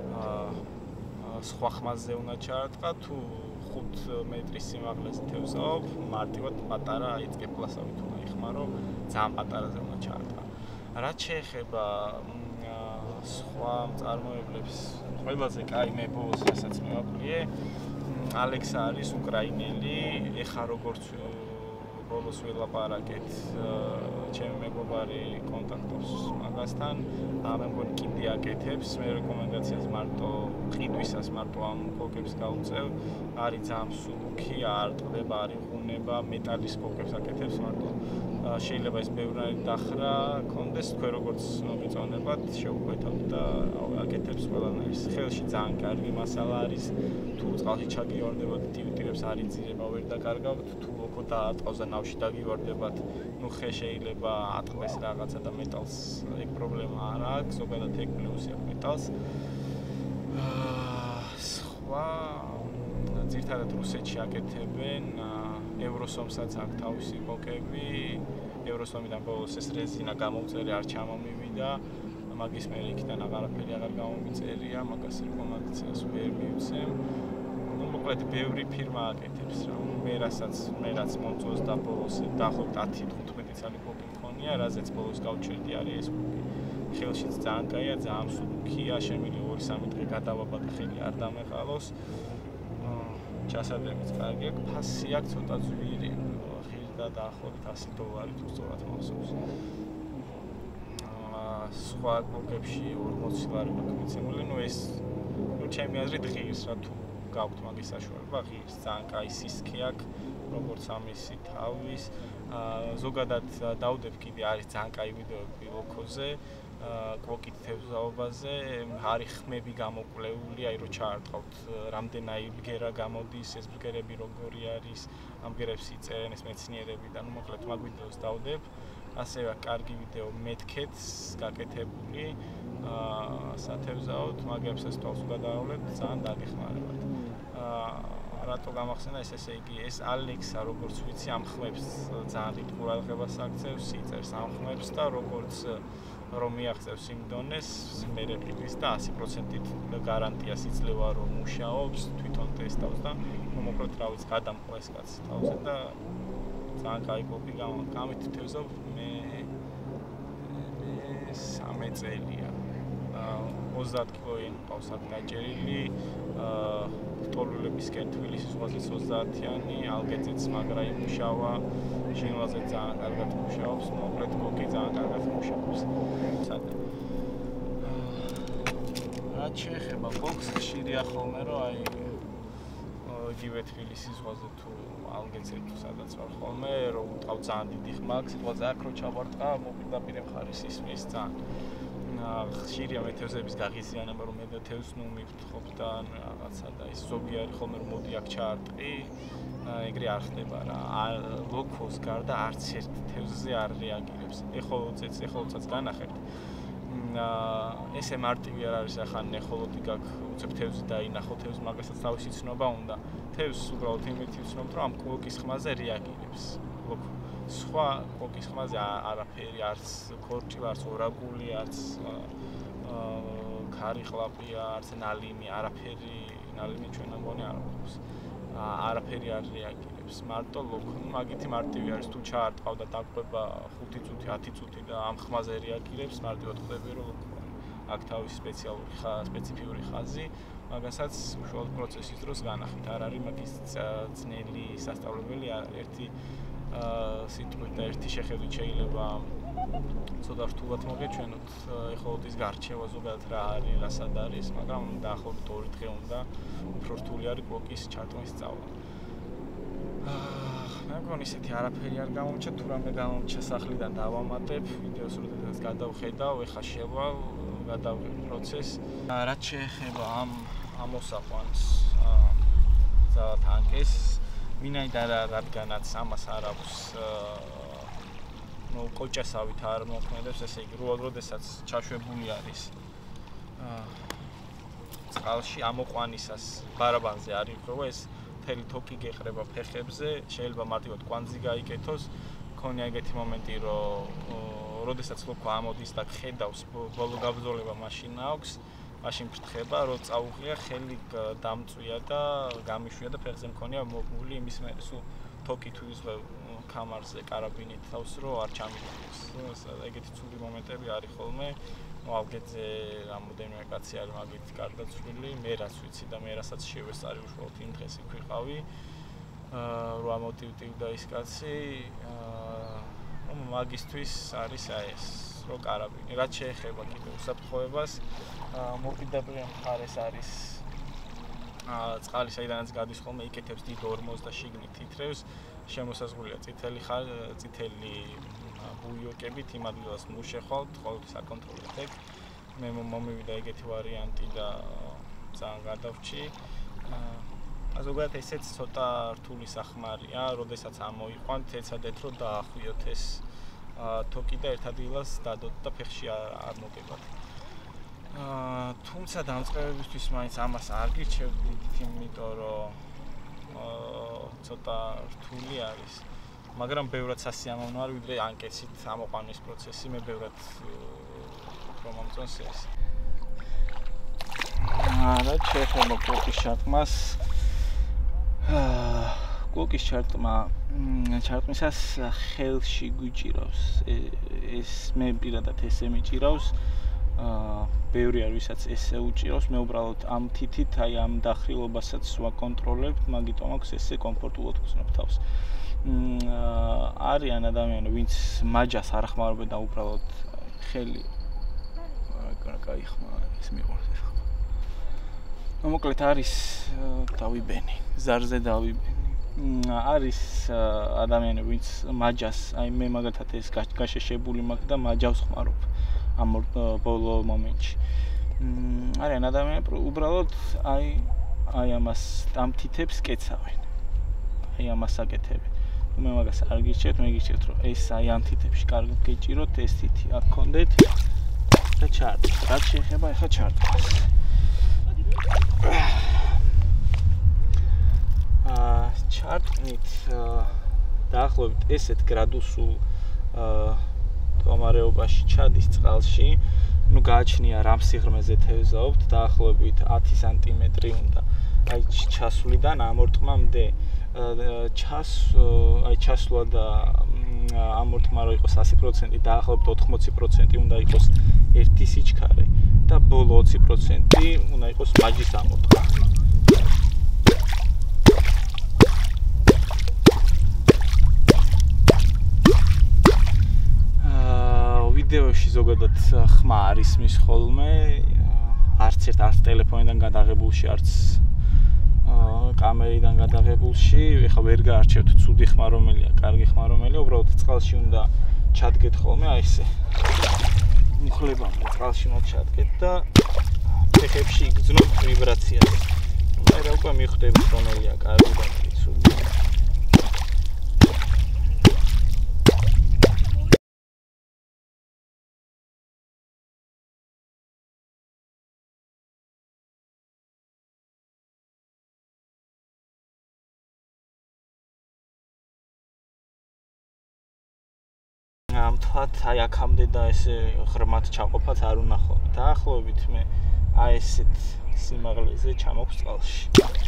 სხვა ხმაზე უნდა ჩაარტყა, თუ ხუთ მეტრის სიმაღლეზე თევზაობ, მარტივად პატარა აი წკეპლასავით უნდა იხმარო, ძალიან პატარაზე უნდა ჩაარტყა. რაც შეეხება სხვა მწარმოებლებს, ყველაზე კაი მე ბოლოს რასაც მივაკვლიე, ალექსა არის უკრაინელი, ეხა როგორც ბოლოს ვილაპარაკეთ, ჩემი მეგობარი კონტაქტობს მაგასთან, მე მგონი კიდე აკეთებს, მე რეკომენდაციას მარტო ყიდვისას მარტო ამ კოკებს გავუწევ, არის ძალიან მსუბუქი, არ ტყდება, არ იყუნება, მეტალის კოკებს აკეთებს მარტო. შეიძლება ეს ბევრნაირი დახრა კონდეს, თქვენ როგორც მოგიწონებათ, შეუკვეთავთ და აკეთებს ყველანაირს. ხელში ძალიან კარგი მასალა არის, თუ წყალში ჩაგივარდებათ, ტივტივებს არ იძირება, ვერ დაკარგავთ, თუ ლოკო დაატყავს და ნავში დაგივარდებათ, ნუ ხე შეიძლება ატყდეს რაღაცა და მეტალს ეგ პრობლემა არ აქვს, ზოგადად ეგ პლუსი აქვს მეტალს. სხვა ძირითადად რუსეთში აკეთებენ, ევროსომსაც აქვს თავისი კოკები, ევროსომიდან ბოლოს ეს რეზინა გამოვწერე არ ჩამომივიდა, მაგის მე იქიდან აღარაფერი აღარ გამომიწერია, მაგას რეკომენდაციას ვერ მივცემ. Ну, მოკლედ, ბევრი ფირმა აკეთებს რა. მე რასაც მე რაც მომწონს და ბოლოს დაახლოებით ათი თხუთმეტი წელი კოპი მქონია, რაზეც ბოლოს გავჩერდი არის ეს კოპი. ხელშიც ძალიან კაია, ძალიან მსუბუქია, შემილი ორი სამი დღე გადავაბა და ხელი არ დამეყალოს. ჩასადრებიც კარგი აქვს, ფასი აქვს ცოტა ძვირი, ხილდა დაახლოებით ასი დოლარი თუ სწორად მახსოვს. სხვა კოპებში ორმოცი ლარი მაქვს მიცემული, ну ეს ну ჩემი აზრით ღირს რა თუ გაქვთ მაგის საშუალება, ღირს ძალიან კაი სისქე აქვს, როგორც ამისი თავის. ზოგადად დავდებ კიდე არის ძალიან კაი ვიდეოები ლოქოზე. კვოკით თევზაობაზე არის ხმები გამოკვლეული, აი რო ჩაარტყავთ რამდენაი ბგერა გამოდის, ეს ბგერები როგორი არის, ამ ბგერებს იწერენ ეს მეცნიერები და ნუ მოკლედ მაგ ვიდეოს დავდებ. ასევე კარგი ვიდეო მეთქეთს გაკეთებული, სათევზაოდ მაგებსაც თავს გადავავლებთ, ძალიან დაგეხმარებათ. რატო გამახსენა ეს ესე იგი ეს ალექსა როგორც ვიცი ამ ხმებს ძალიან დიდ ყურადღებას აქცევს, იწერს ამ ხმებს და როგორც რომ მიაღწევს იმ დონეს, მერე პივის და ასი პროცენტით გარანტიას იძლევა რომ მუშაობს, თვითონ ტესტავს და ნუ მოკლედ რა ვიცი, გადამყვა ეს კაცი თავზე და ძალიან კაი კოპი გამითითევზობ მე სამი წელია. ოცდაათ კილოიანი მყავს აქ დაჭერილი, ტოლულებისკენ თბილისის ზღვაზეც ოცდაათიანი, ალგეძეც მაგრა იმუშავა, ჟინვალზე ძალიან კარგად მუშაობს, მოკლედ კოკი ძალიან კარგად მუშაობს. რაც შეეხება ბოქს, ხშირია ხოლმე, რომ აი იგივე თბილისის ზღვაზე თუ ალგეძე თუ სადაც ვარ ხოლმე, რომ ვტყავ ძალიან დიდი ხმა აქვს, ზღვაზე აქ რო ჩავარტყა, მოპირდაპირე მხარის ისმის ძალიან. ხშირია მე თევზების გაღიზიანება, რომ მე და თევზს ნუ მივთხოვ და რაღაცა და ის ზოგი არის ხოლმე რომ მოდი აქ ჩაარტყი, ეგრე არ ხდება რა. ლოქოს გარდა არც ერთ თევზზე არ რეაგირებს. ეხოლოცეც, ეხოლოცაც განახებთ. ესე მარტივი არ არის ახლა ეხოლოდი გაქვს, უცებ თევზი დაინახო, თევზს მაგასაც თავისი ცნობა უნდა. თევზს უბრალოდ იმით ვცნობთ, რომ ამ კოკის ხმაზე რეაგირებს. ლოქო სხვა კოკის ხმაზე არაფერი, არც ქორჭი, არც ორაგული, არც ქარიხლაპია, არც ნალიმი, არაფერი, ნალიმი ჩვენ ამბონი არ აქვს. არაფერი არ რეაგირებს. მარტო ლოქო, მაგითი მარტივი არის, თუ ჩაარტყავ და დაგვება ხუთი წუთი, ათი წუთი და ამ ხმაზე რეაგირებს, მარტივად ხვდები რომ ლოქო. აქ თავის სპეციალური სპეციფიური ხაზი, მაგასაც უშუალოდ პროცესის დროს განახით. არ არის მაგის ძნელი სასწავლებელი, ერთი სიტყვით და ერთი შეხედვით შეიძლება ცოტა რთულად მოგეჩვენოთ ეხოლოდის გარჩევა ზოგადად რა არის, რასად არის, მაგრამ დაახლოებით ორი დღე უნდა უფრო რთული არის კოკის ჩარტყმის სწავლა. მე მგონი ისეთი არაფერი არ გამომჩა, თუ რამე გამომჩა სახლიდან დავამატებ, ვიდეოს როდესაც გადავხედავ, ეხა შევალ, გადავიღებ პროცესს. რაც შეეხება ამ ამოსაყვანს ძალად ანკეს ვინაიდან რადგანაც ამას არ აქვს ნუ კოჭესავით არ მოქმედებს, ესე იგი როდესაც ჩაშვებული არის წყალში ამოყვანისას ბარაბანზე არ იხროვა, ეს მთელი თოკი გეყრება ფეხებზე, შეიძლება მარტივად კვანძი გაიკეთოს, ქონია ეგეთი მომენტი, რომ როდესაც ლოქო ამოდის და ხედავს ბოლო გაბრძოლება მაშინ აქვს, მაშინ ფრთხება, რომ წაუღია, ხელი დამწვია და გამიშვია და ფეხზე მქონია მოგმული იმის მერე სულ თოკი თუ იზღვა კამარზე კარაბინით თავს რო არ ჩამიგდეს. ეგეთი ცუდი მომენტები არის ხოლმე. ალგეძე რამოდენიმე კაცი არის მაგით კარგად ცვლილი, მე რაც ვიცი და მე რასაც შევესწარი უშუალოდ იმ დღეს იქ ვიყავი. რო ამოტივტივდა ის კაცი, ნუ მაგისტვის არის აი ეს რო კარაბინი. რაც შეეხება კიდე უსაფრთხოებას, მოპირდაპირე მხარეს არის წყალი, საიდანაც გადის ხოლმე, იკეთებს დიდ ორმოს და შიგნით ითრევს, შემოსაზღვრულია წითელი წითელი ბუიოკებით, იმ ადგილას ნუ შეხვალთ, ყოველთვის აკონტროლებთ ეგ. მე მომივიდა ეგეთი ვარიანტი და ძალიან გადავრჩი. ზოგადად ესეც ცოტა რთული სახმარია, როდესაც ამოიყვანთ, ეცადეთ რომ დაახვიოთ ეს თოკი და ერთ ადგილას დადოთ და ფეხში არ მოგებათ. თუმცა დამწყებებისთვის მაინც ამას არ გირჩევდით, იმიტომ რომ ცოტა რთული არის. მაგრამ ბევრად სასიამოვნო არის ვიდრე ანკეცით ამოყვანის პროცესი, მე ბევრად რომ მომწონს ეს. არა, შეიძლება კოკის ჩარტმას. აა კოკის ჩარტმა ჩარტმისას ხელში გვიჭირავს. ეს მე პირადად ესე მიჭირავს. აა ბევრი არ ვისაც ესე უჭირავს, მე უბრალოდ ამ თითით, აი ამ დახრილობასაც ვაკონტროლებთ, მაგიტომ აქვს ესე კომფორტულად ვგრძნობ თავს. აა არიან ადამიანები, ვინც მაჯას არ ხმარობენ და უბრალოდ ხელი რა გაიხმარა ეს მიყვარს ეს. ნუ მოკლედ არის დავიბენი, ზარზე დავიბენი. არის ადამიანები, ვინც მაჯას, აი მე მაგათად ეს გაშეშებული მაქვს და მაჯავს ხმარობ ამ ბოლო მომენტში. არიან ადამიანები, უბრალოდ აი აი ამას ამ თითებს კეცავენ. აი ამას აკეთებენ. მე მაგას არ გიჩვენებთ, მე გიჩვენებთ, რომ ეს აი ამ თითებში კარგად გეჭიროთ, ეს თითი აქ გქონდეთ და ჩარტ. რაც შეიძლება ახლა ჩარტოს. აა ჩარტით დაახლოებით ესეთ გრადუსულ აა მდგომარეობაში ჩადის წყალში, ну გააჩნია რამ სიღრმეზე თევზაობთ, დაახლოებით ათი სანტიმეტრი უნდა აი ჩასვლიდან ამორტყმამდე ჩას აი ჩასვლა და ამორტყმა რო იყოს ასი პროცენტი, დაახლოებით ოთხმოცი პროცენტი უნდა იყოს ერთი სიჩქარე და ბოლო ოცი პროცენტი უნდა იყოს მაჯის ამორტყმა. ვიდეოში ზოგადად ხმა არის მის ხოლმე, არც ერთ არც ტელეფონიდან გადაღებულში, არც კამერიდან გადაღებულში, ეხლა ვერ გაარჩევთ ცუდი ხმა რომელია, კარგი ხმა რომელია, უბრალოდ წყალში უნდა ჩადგეთ ხოლმე, აი ესე. მუხლებამდე წყალში უნდა ჩადგეთ და ფეხებში იგრძნობთ ვიბრაციას. მე რა უკვე მიხვდებით რომელია კარგი და ცუდი. ამთვათ აი აქამდე და ესე ღრმად ჩაყოფაც არ უნახავ. დაახლოებით მე აი ესეთ სიმაღლეზე ჩამოქვს წყალში.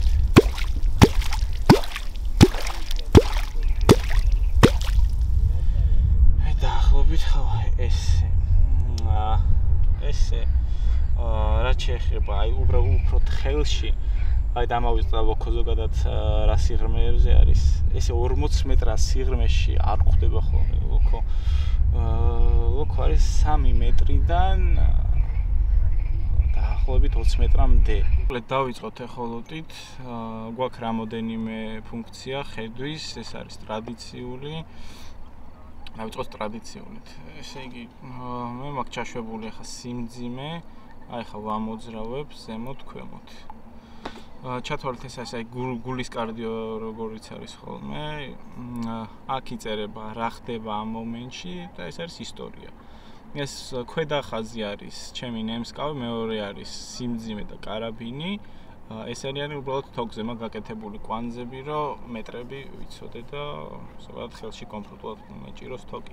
აი დაახლოებით ხო ესე. აა ესე აა რა შეიძლება აი უბრალოდ უფრო თხელში აი დამავიწყდა ლოქო ზოგადად რა სიღრმეებზე არის. ესე ორმოცი მეტრას სიღრმეში არ გვხვდება ხოლმე ლოქო. აა ლოქო არის სამი მეტრიდან დაახლოებით ოცი მეტრამდე. მოკლედ დავიწყოთ ეხოლოდით. გვაქვს რამოდენიმე ფუნქცია ხედვის, ეს არის ტრადიციული. დავიწყოთ ტრადიციულით. ესე იგი მე მაქვს ჩაშვებული ახლა სიმძიმე, აი ხა ვამოძრავებ ზემოთ ქვემოთ. ჩათვალეთ ეს არის აი გულის კარდიო როგორიც არის ხოლმე. აქ იწერება რა ხდება ამ მომენტში და ეს არის ისტორია. ეს ქვედა ხაზი არის ჩემი ნემსკავი, მეორე არის სიმძიმე და კარაბინი. ეს არის უბრალოდ თოგზე მაგ გაკეთებული კვანძები, რომ მეტრები ვიცოდე და ზოგადად ხელში კომფორტულად მეჭიროს თოგი.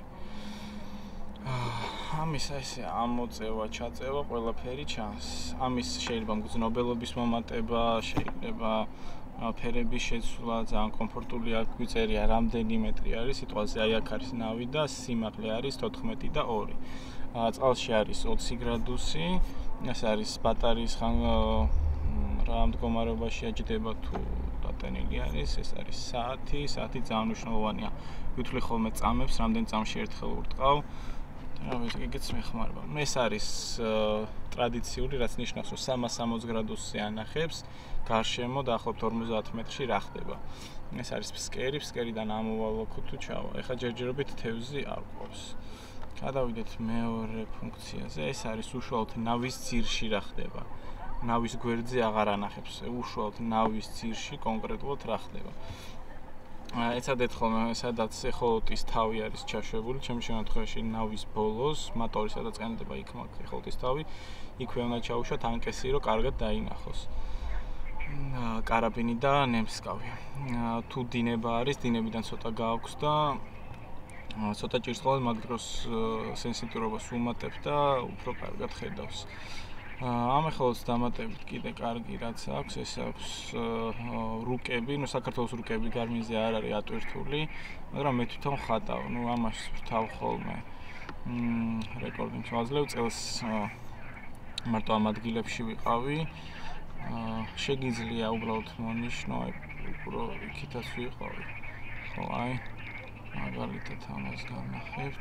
ამის ესე ამოწევა, ჩაწევა, ყველაფერი ჩანს. ამის შეიძლება მგრძნობელობის მომატება, შეიძლება ფერების შეცვლა, ძალიან კომფორტული აქ გვიწერია რამდენი მეტრი არის, სიტყვაზე აი აქ არის ნავი და სიმაღლე არის თოთხმეტი და ორი. წყალში არის ოცი გრადუსი, ეს არის ბატარიის ხან რა მდგომარეობაში აჯდება თუ დატენილი არის, ეს არის საათი, საათი ძალიან მნიშვნელოვანია. ვითვლი ხოლმე წამებს, რამდენ წამში ერთხელ ურტყავ. რა ვიცი, ეგეც მეხმარება. ეს არის ტრადიციული, რაც ნიშნავს, რომ სამას სამოცი გრადუსზე ანახებს, გარშემო დაახლოებით ორმოცდაათ მეტრში რა ხდება. ეს არის ფსკერი, ფსკერიდან ამოვალოქო თუ ჩავა. ეხლა ჯერჯერობით თევზი არ გვყავს. გადავიდეთ მეორე ფუნქციაზე, ეს არის უშუალოდ ნავის ძირში რა ხდება. ნავის გვერდზე აღარ ანახებს, უშუალოდ ნავის ძირში კონკრეტულად რა ხდება. ეცადეთ ხოლმე, სადაც ეხოლოტის თავი არის ჩაშვებული, ჩემს შემთხვევაში ნავის ბოლოს, მატორი სადაც ყენდება იქ მაქვს ეხოლოტის თავი, იქვე უნდა ჩაუშვათ ანკესი, რომ კარგად დაინახოს. კარაბინი და ნემსკავი. თუ დინება არის, დინებიდან ცოტა გააქვს და ცოტა ჭირსხალად მაგ დროს სენსიტივობას უმატებ და უფრო კარგად ხედავს. ამახელოს დამატებით კიდე კარგი რაც აქვს, ეს აქვს რუკები, ну საქართველოს რუკები გარმინზე არ არის ატვირთული, მაგრამ მე თვითონ ხატავ, ну ამას ვთავ ხოლმე. მ რეკორდინგს ვაძლევ წელს მარტო ამ ადგილებში ვიყავი. შეგიძლია უბრალოდ მონიშნო, აი უფრო იქითაც ვიყავი. ხო, აი მაგალითად ამას განახებთ.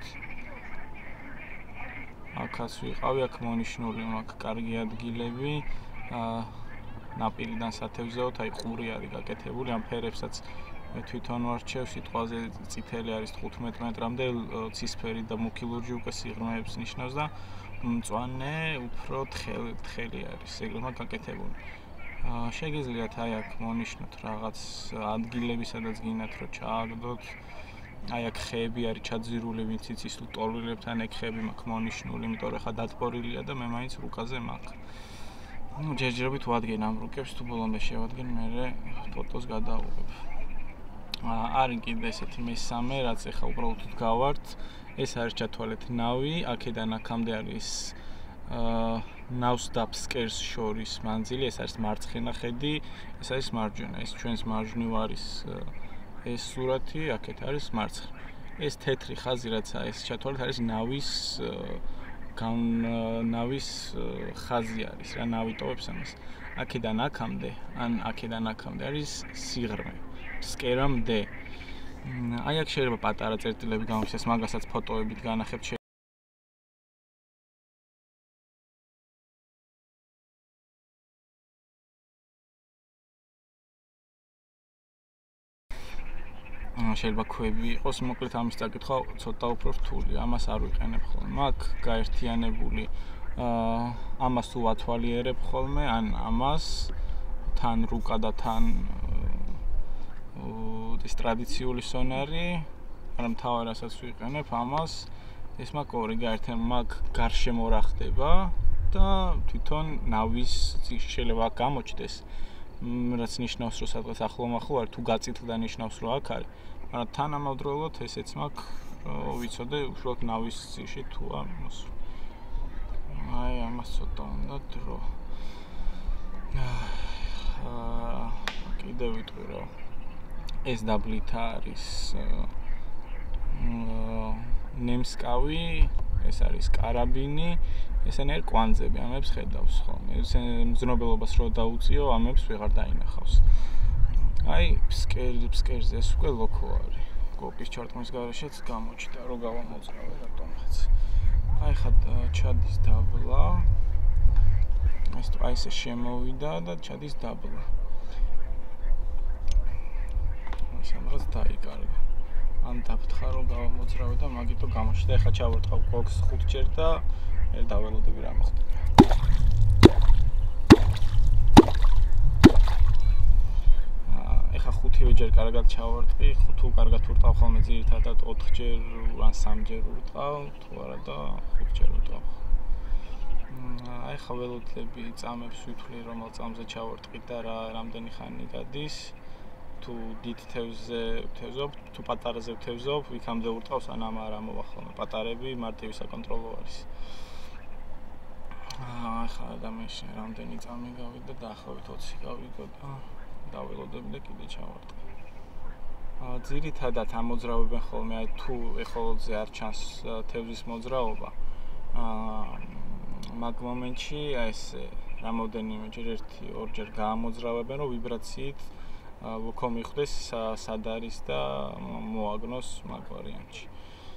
აქაც ვიყავი, აქ მონიშნული მაქვს კარგი ადგილები. ნაპირიდან სათევზაოდ, აი ყური არის გაკეთებული, ამ ფერებსაც მე თვითონ ვარჩევ, სიტყვაზე წითელი არის თხუთმეტ მეტრამდე, ცისფერი და მუქი ლურჯი უკვე სიღრმეებს ნიშნავს და მწვანე უფრო თხელი არის, ეგრე მაგ გაკეთებული. შეგიძლიათ აი აქ მონიშნოთ რაღაც ადგილები, სადაც გინდათ რომ ჩააგდოთ. აი აქ ხეები არის ჩაძირული, ვინც იცის ტოლვილებთან ეგ ხეები მაქვს მონიშნული, იმიტომ რომ ხა დატბორილია და მე მაინც რუკაზე მაქვს. ну ჯერჯერობით ვადგენ ამ რუკებს, თუ ბოლომდე შევადგენ, მე ფოტოს გადავუღებ. არის კიდე ესეთი მესამე, რაც ეხა უბრალოდ გავართ. ეს არის ჩათვალეთ ნავი, აქედან აქამდე არის ნავს და ფსკერს შორის მანძილი, ეს არის მარცხენა ხედი, ეს არის მარჯვენა, ეს ჩვენს მარჯვნივ არის ეს სურათი, აქეთ არის მარცხნივ. ეს თეთრი ხაზი რაც არის ჩათვალეთ არის ნავის გან ნავის ხაზი არის რა, ნავი ტოვებს ამას. აქედან აქამდე, ან აქედან აქამდე არის სიღრმე. ფსკერამდე. აი აქ შეიძლება პატარა წერტილები გამოვხსნას, მაგასაც ფოტოებით განახებთ. შეიძლება ქვები იყოს, მოკლედ ამის წაკითხვა ცოტა უფრო რთული, ამას არ ვიყენებ ხოლმე. მაგ გაერთიანებული ამას თუ ვათვალიერებ ხოლმე, ან ამას თან რუკა და თან ეს ტრადიციული სონარი, მაგრამ თავი რასაც ვიყენებ ამას, ეს მაგ ორი გაერთიან, მაგ გარშემო რა ხდება და თვითონ ნავის შეიძლება აქ გამოჩდეს. რაც ნიშნავს რომ სადღაც ახლომახლო არის, თუ გაწითლდა ნიშნავს რომ აქ არის. მაგრამ თანამედროვეულად ესეც მაქვს, ვიცოდე უშუალოდ ნავის ძირში თუ არ მოსვლა. აი ამას ცოტა უნდა დრო. აა კიდე ვიტყვი რომ ეს დაბლითა არის ნემსკავი, ეს არის კარაბინი, ესენი არის კვანძები, ამებს ხედავს ხოლმე. ეს მზნობელობას რო დაუწიო, ამებს ვეღარ დაინახავს. აი ფსკერი, ფსკერზე ეს უკვე ლოქო არის. კოპის ჩარტყმის გარეშეც გამოჩნდა, რო გავამოწრავე რატომღაც. აი ხა ჩადის დაბლა. ეს აი ესე შემოვიდა და ჩადის დაბლა. სამღაც დაიკარგა. ან დაფთხა რომ გავამოწრავე და მაგითო გამოჩნდა. ეხა ჩავარტყავ კოქს ხუთჯერ და მე დაველოდები რა მოხდება. ეხა ხუთივეჯერ კარგად ჩავარტყი, თუ კარგად ვურტყავ ხოლმე ძირითადად ოთხჯერ ან სამჯერ ვურტყავ, თუ არა და ხუთჯერ ვურტყავ. აი ხა ველოდები წამებს ვითვლი, რომელ წამზე ჩავარტყი და რა რამდენი ხანი გადის. თუ დიდ თევზზე ვთევზობ, თუ პატარაზე ვთევზობ, იქამდე ვურტყავს, ან ამ არ ამოვა ხოლმე. პატარები მარტივი საკონტროლო არის. აი ხა ადამიანს რამდენი წამი გავიდა, დაახლოებით ოცი გავიგო და დაველოდები და კიდე ჩავარტყი. აა ძირითადად ამოძრავებენ ხოლმე, აი თუ ეხოლოდზე არ ჩანს თევზის მოძრაობა. აა მაგ მომენტში აი ეს რამოდენიმეჯერ ერთი ორჯერ გაამოძრავებენ, რომ ვიბრაციით ლოქო მიხვდეს სად არის და მოაგნოს მაგ ვარიანტში.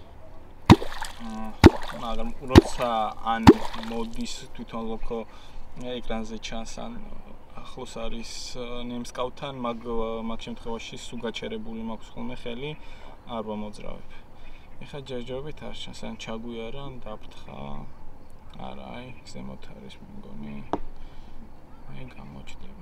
მაგრამ როცა ან მოდის თვითონ ლოქო ეკრანზე ჩანს ან ახლოს არის ნემსკავთან, მაგ მაგ შემთხვევაში სულ გაჩერებული მაქვს ხოლმე ხელი, არ ვამოძრავებ. ეხლა ჯერჯერობით არ ჩანს, ან ჩაგვიარა, ან დაფთხა. არა, აი, ზემოთ არის მე მგონი. აი გამოჩდება.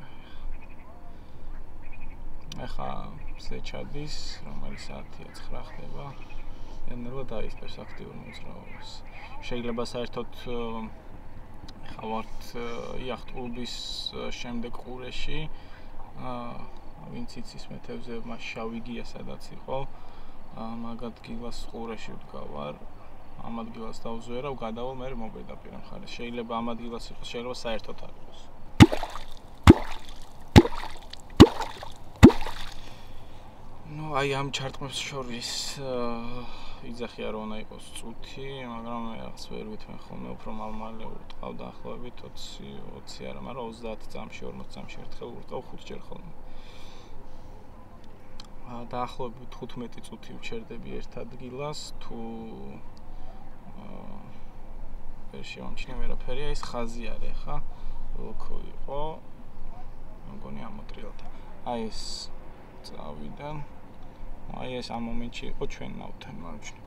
ეხლა ზე ჩადის, რომელიც საათია ცხრა ხდება. ენერგო დაიწყებს აქტიურ მოძრაობას. შეიძლება საერთოდ ეხლა ვართ იახტ კლუბის შემდეგ ყურეში, აა ვინც იცის მე თევზი მას შავი გია სადაც იყო. მაგ ადგილას ყურეში ვდგავარ. ამ ადგილას დავზვერავ, გადავალ მე მოპედაპირე მხარეს. შეიძლება ამ ადგილას იყოს, შეიძლება საერთოდ არ იყოს. ნუ აი ამ ჩარტყმებს შორის იძახია რომ უნდა იყოს წუთი, მაგრამ მე რაღაც ვერ ვითმენ ხოლმე, უფრო მალ-მალე ურტყავ დაახლოებით ოცი ოცი არა, მაგრამ ოცდაათ წამში, ორმოცი წამში ერთხელ ურტყავ ხუთჯერ ხოლმე. დაახლოებით თხუთმეტი წუთი ვჩერდები ერთ ადგილას, თუ ვერ შევამჩნია ვერაფერი, ეს ხაზი არის ხა, ლოკო იყო. მგონი ამოტრიალდა. აი ეს წავიდა. აი ეს ამ მომენტში იყო ჩვენ ნავთან მარჯვნივ.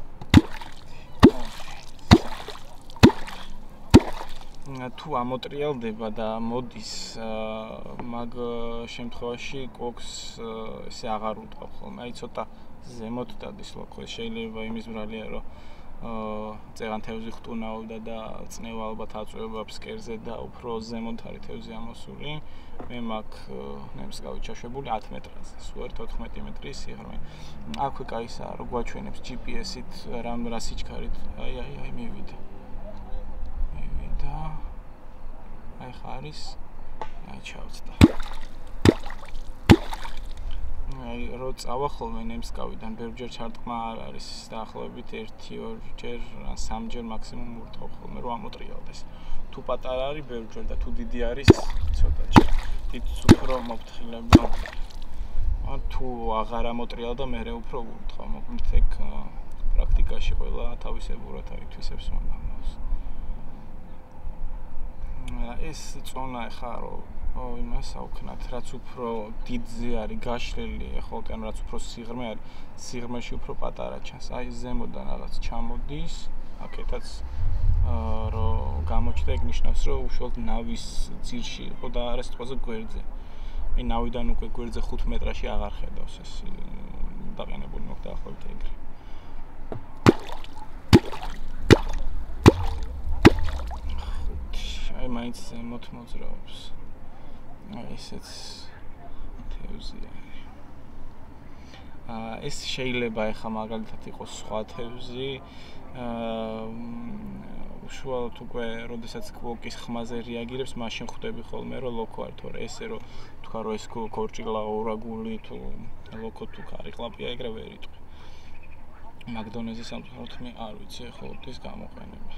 თუ ამოტრიალდება და მოდის მაგ შემთხვევაში კოქს ესე აღარ უტყავ ხოლმე. აი ცოტა ზემოთ დადის ლოკო, შეიძლება იმის ბრალია რომ წეღან თევზი ხტუნაობდა და წნევა ალბათ აწვევა ფსკერზე და უფრო ზემოთ არის თევზი ამოსული. მე მაგ ნემსკავი ჩაშვებული ათ მეტრაზე, სულ თოთხმეტი მეტრის სიღრმე. აქვე კაისაა, რომ გვაჩვენებს ჯი პი ეს-ით რამ რა სიჩქარით. აი აი აი მივიდა. მივიდა. აი ხარის. აი ჩავწდა. აი რო წავა ხოლმე ნემსკავიდან ბევრჯერ ჩარტყმა არ არის, დაახლოებით ერთი ორჯერ ან სამჯერ მაქსიმუმ ურტყავ ხოლმე რომ ამოტრიალდეს. თუ პატარა არის ბევრჯერ და თუ დიდი არის ცოტაჯერ. დიდს უფრო მოფრთხილება. თუ აღარ ამოტრიალდა მე უფრო ურტყავ, მოკლედ ეგ პრაქტიკაში ყველა თავისებურად აითვისებს მომავალს. ეს წონა ხა რომ ო იმას აუქნათ, რაც უფრო დიდზე არის გაშლილი, ხოლმე რაც უფრო სიღრმე არის, სიღრმეში უფრო პატარა ჩანს. აი ზემოდან რაღაც ჩამოდის, აქეთაც რომ გამოჩნდა ეგ ნიშნავს, რომ უშუალოდ ნავის ძირში იყო და არა სიტყვაზე გვერდზე. აი ნავიდან უკვე გვერდზე ხუთ მეტრაში აღარ ხედავს ეს დაყენებული მოხდა დაახლოებით ეგრე. აი მაინც ზემოთ მოძრაობს. აი ესეც თევზია. აა ეს შეიძლება ახლა მაგალითად იყოს სხვა თევზი. აა უშუალოდ უკვე როდესაც კოქის ხმაზე რეაგირებს, მაშინ ხვდები ხოლმე რომ ლოკო არის, თორე ესე რომ თქვა რომ ეს კორჭილა ორაგული თუ ლოკო თუ კარიკლაპია ეგრე ვერ იტყვი. მაგდონეზე სამწუხაროდ მე არ ვიცი ეხოლოდის გამოყენება.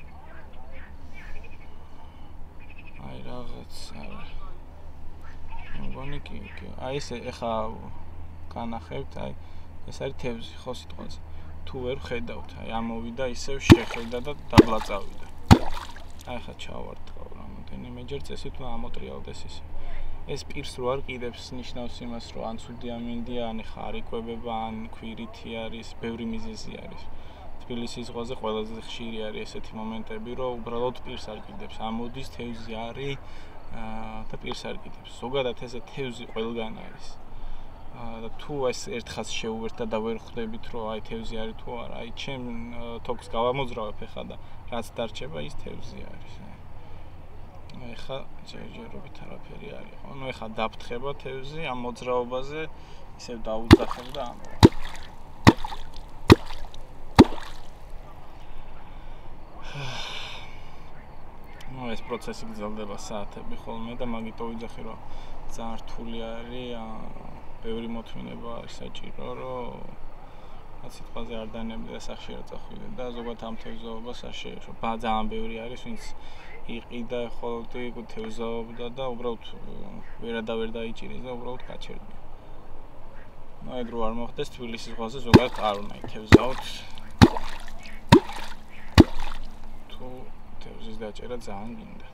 აი რაღაც არა. მგონი კი კი. აი ეს ეხა განახევთ, აი ეს არის თევზი ხო სიტყვაზე. თუ ვერ ხედავთ, აი ამოვიდა ისევ შეხედა და დაბლა წავიდა. აი ხა ჩავარტყავ რამდენიმეჯერ წესით თუ ამოტრიალდეს ისე. ეს პირს რო არ კიდებს ნიშნავს იმას, რომ ან ცუდი ამინდია, ან ხარ იკვებება, ან ქვირითი არის, ბევრი მიზეზი არის. თბილისის ზღვაზე ყველაზე ხშირი არის ესეთი მომენტები, რომ უბრალოდ პირს არ კიდებს. ამოდის თევზი არის და პირს არ კიდებს. ზოგადად ესე თევზი ყველგან არის. და თუ ეს ერთხელ შეუვერთა და ვერ ხვდებით რომ აი თევზი არის თუ არა, აი ჩემ თოქს გავამოძრავებ ეხა და რაც დარჩება ის თევზი არის. ეხა ჯერჯერობით არაფერი არ იყო. ნუ ეხა დაფრთხება თევზი ამ მოძრაობაზე, ისევ დაუძახებ და ამოვა. ნუ ეს პროცესი გრძელდება საათები ხოლმე და მაგიტო ვიძახი რომ ძალიან რთული არის. ბევრი მოთმინება არის საჭირო, რომ რაც სიტყვაზე არ დანებდე და სახში არ წახვიდე და ზოგადად ამ თევზაობას არ შეეშვა. ძალიან ბევრი არის, ვინც იყიდა ხოლმე თევზაობდა და უბრალოდ ვერადა ვერ დაიჭირეს და უბრალოდ გაჩერდა. ნუ ეგ რო არ მოხდეს თბილისის ზღვაზე ზოგადად არ უნდა ითევზაოთ. თუ თევზის დაჭერა ძალიან გინდათ.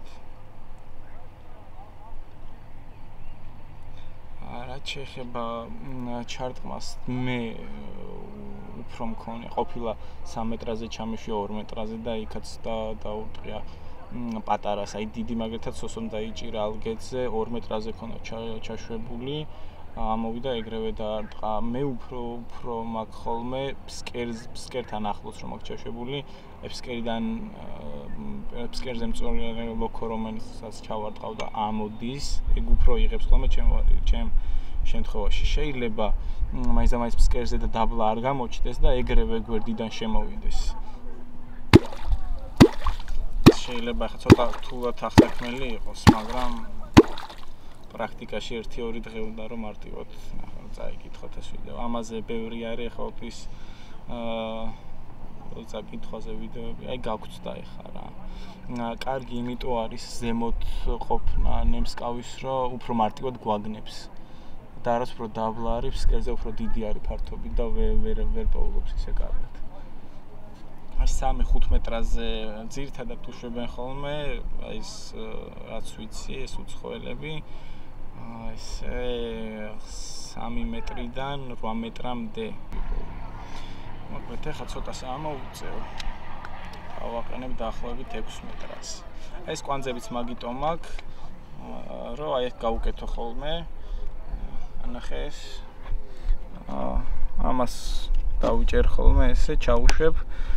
რაც შეეხება ჩარტყმას, მე უფრო მქონე ყოფილა სამ მეტრაზე ჩამიშვა ორ მეტრაზე და იქაც დაურტყია პატარას, აი დიდი მაგალითად სოსომ დაიჭირა ალგეთზე ორ მეტრაზე ქონა ჩაშვებული. ამოვიდა ეგრევე დაარტყა. მე უფრო უფრო მაგ ხოლმე ფსკერს ფსკერთან ახლოს რომ აქ ჩაშვებული, ფსკერიდან ფსკერზე მწვერვალ ლოქო რომელსაც ჩავარტყავ და ამოდის, ეგ უფრო იღებს ხოლმე ჩემ ჩემ შემთხვევაში. შეიძლება მაინც და მაინც ფსკერზე და დაბლა არ გამოჩნდეს და ეგრევე გვერდიდან შემოვიდეს. შეიძლება ხა ცოტა რთულად ახერხმელი იყოს, მაგრამ პრაქტიკაში ერთი ორი დღე უნდა რომ მარტივად ახლა წაიკითხოთ ეს ვიდეო. ამაზე ბევრი არის ახლა ოფის აა წაკითხვაზე ვიდეოები. აი გაგვწდა ეხა რა. კარგი იმიტომ არის ზემოთ ყოფნა ნემსკავის, რომ უფრო მარტივად გვაგნებს. და რაც უფრო დაბლა არის, ფსკერზე უფრო დიდი არის ფართობი და ვერ ვერ პოულობს ისე კარგად. აი სამი ხუთი მეტრაზე ძირითადად უშვებენ ხოლმე, აი ეს რაც ვიცი, ეს უცხოელები ესე სამი მეტრიდან რვა მეტრამდე. მოკლედ ახლა ცოტას ამოვიწევ. ავაყენებ დაახლოებით ექვსი მეტრას. ეს კვანძებიც მაგიტო მაქვს, რომ აი ეს გავუკეთო ხოლმე. ანახეს. ამას დავიჭერ ხოლმე ესე ჩაუშვებ.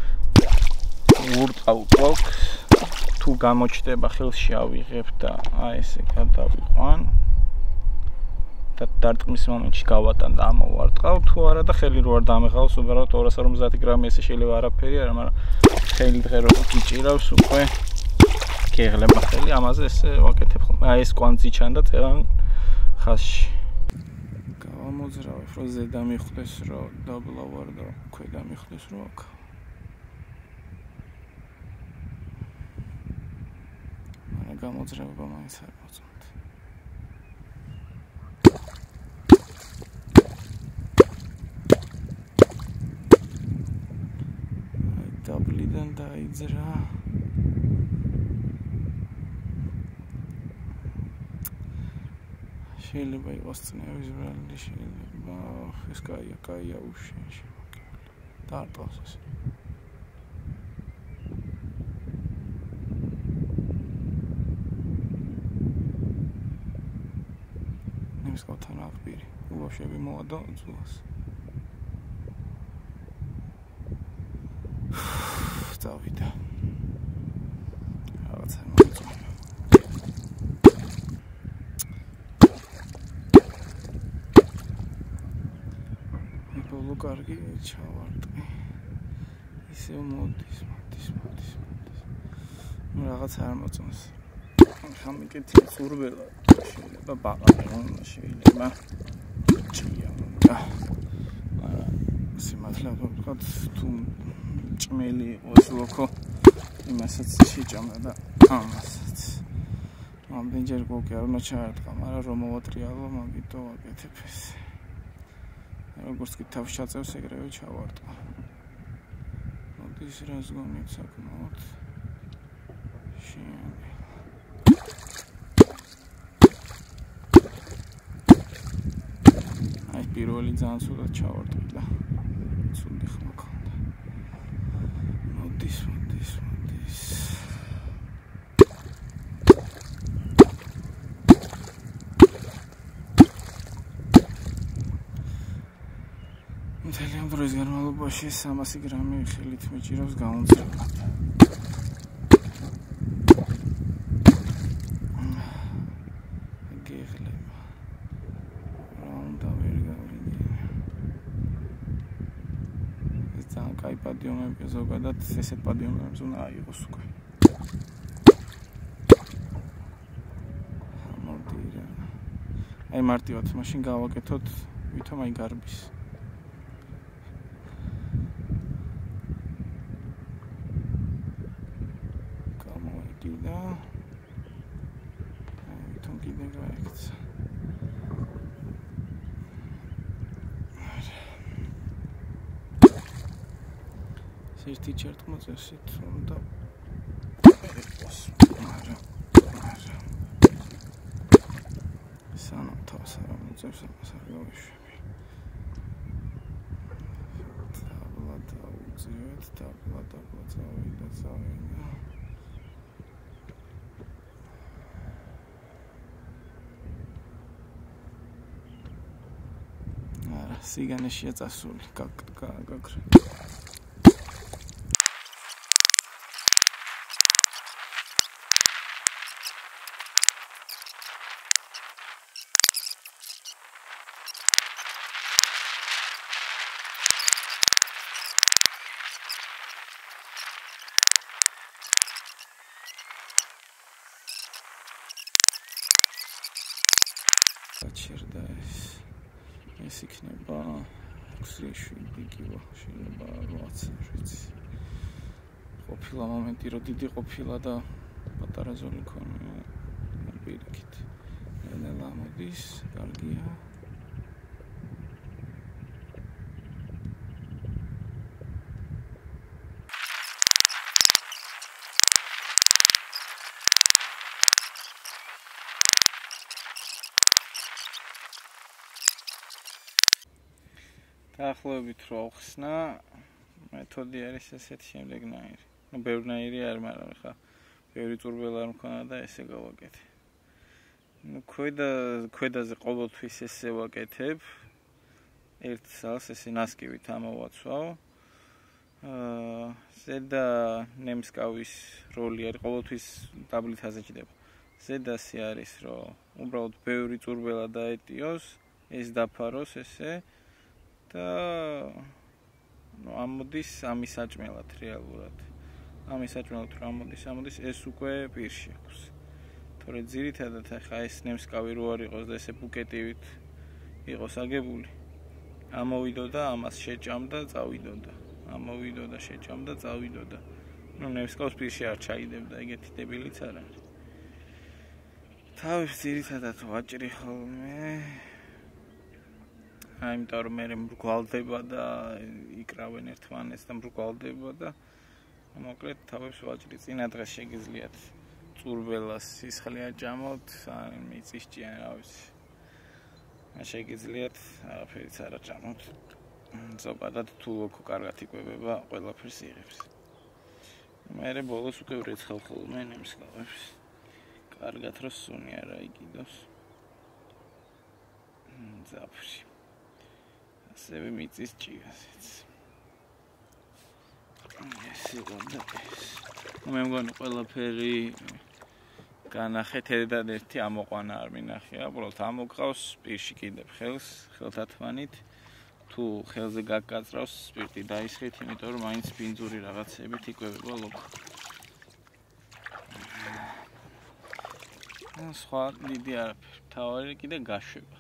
ურტყავ ბოქს. თუ გამოჩნდება ხელში ავიღებ და აი ესე გადავიყვან. და დარტყმის მომენტში გავატან და ამოვარტყავ. თუ არა და ხელი რო არ დამეღავს, უბრალოდ ორას ორმოცდაათი გრამი ესე შეიძლება არაფერი არა, მაგრამ ხელი დღე რო გიჭირავს უკვე გეღლება ხელი, ამაზე ესე ვაკეთებ ხოლმე. აი ეს კვანძი ჩანდა წელან ხაზში. გავამოძრავებ, რომ ზედა მიხვდეს, რომ დაბლა ვარ და ქვედა მიხვდეს, რომ აქ. მაგრამ გამოძრაობა მაინც არ მოწონთ. დაბლიდან დაიძრა. შეიძლება იყოს წნევის ბრალი, შეიძლება ეს კაია, კაია უშენში. დაარტყავს ეს. ნემსკავთან აღბირი. უბავშვები მოვადო ძულას. დავიდა. რაღაცა მოიწონა. ბოლო კარგი ჩავარტყი. ისე მოდის, მოდის, მოდის, მოდის. რაღაც არ მოწონს. ხა მიკეთე ზურბელა. შეიძლება ბაყაყი, შეიძლება ჭია. მაგრამ სიმართლე ვთქვათ, თუ ჭმელი იყოს ლოქო, იმასაც შეჭამა და ამასაც. ამდენჯერ გოგე არ უნდა ჩაარტყა, მაგრამ რომ მოვატრიალო, მაგიტო ვაკეთებ ესე. როგორც კი თავს ჩაწევს, ეგრევე ჩავარტყა. მოდის რას გონით საკმაოდ შენი. აი პირველი ძალიან სულად ჩავარტყი და ცუდი ხმა ქონდა. მოდის, მოდის, მოდის. მთელი ამ დროის განმავლობაში სამასი გრამი ხელით მიჭირავს გამომწრებლად. გეღლება. რა უნდა ვერ გავიგე. ეს ძალიან კაი პადიუმები ზოგადად ესეთ პადიუმებს უნდა აიღოს უკვე. მოდი რა. აი მარტივად მაშინ გავაკეთოთ ვითომ აი გარბის. და ვითომ კიდე გაიქცა. ერთი ჩერტყმა წესით უნდა ერეთოს. არა. არა. სანამ თავს არ მოწევს, ამას არ გავიშვები. დაბლა დავუძიოთ, დაბლა დაბლა წავიდა, წავიდა. სიგანეშია წასული, გაგრე. გაჩერდა ეს ეს იქნება ექვსი შვიდი კილო შეიძლება რვაც ვიცი ყოფილა მომენტი რომ დიდი ყოფილა და პატარა ზოლი ქონია პირიქით ნელა მოდის კარგია დაახლოებით რო ახსნა მეთოდი არის ესეთი შემდეგნაირი. ნუ ბევრნაირი არ, მაგრამ ხა ბევრი წურბელა არ მქონა და ესე გავაკეთე. ნუ ქვედა ქვედაზე ყოველთვის ესე ვაკეთებ. ერთ სალს ესე ნასკივით ამოვაცვავ. აა ზედა ნემსკავის როლი არის ყოველთვის დაბლითაზე ჭდება. ზედასი არის რომ უბრალოდ ბევრი წურბელა დაეტიოს, ეს დაფაროს ესე და ნუ ამოდის ამის საჭმელად რეალურად. ამის საჭმელად რომ ამოდის, ამოდის ეს უკვე პირში აქვს. თორე ძირითადად ახლა ეს ნემსკავი რო არ იყოს და ესე ბუკეტივით იყოს აგებული. ამოვიდოდა, ამას შეჭამდა, წავიდოდა. ამოვიდოდა, შეჭამდა, წავიდოდა. ნუ ნემსკავს პირში არ ჩაიდებდა, ეგეთი დებილიც არ არის. თავის ძირითადად ვაჭრი ხოლმე აიმიტომ რომ მე მრგვალდება და იკრავენ ერთმანეთს და მრგვალდება და მოკლედ თავებს ვაჭრი წინა დღეს შეგიძლიათ წურბელას სისხლი აჭამოთ ან მიწის ჭიან რა ვიცი შეგიძლიათ არაფერიც არ აჭამოთ ზოგადად თუ ლოკო კარგად იკვებება ყველაფერს იღებს მე ბოლოს უკვე ვრეცხავ ხოლმე ნემსკავებს კარგად რომ სუნი არა იგიდოს ზაფრი ასევე მიწის ჭიაზეც. ესე გონდა ეს. მე მგონი ყველაფერი განახეთ ერთადერთი ამოყვანა არ მინახია, უბრალოდ ამოყავს პირში კიდევ ხელს, ხელთათმანით. თუ ხელზე გაგკაცრავს სპირტი დაისხეთ, იმიტომ რომ მაინც ბინძური რაღაცებით იკვებება ლოკო. სხვა დიდი არაფერი. თავარი კიდე გაშვება.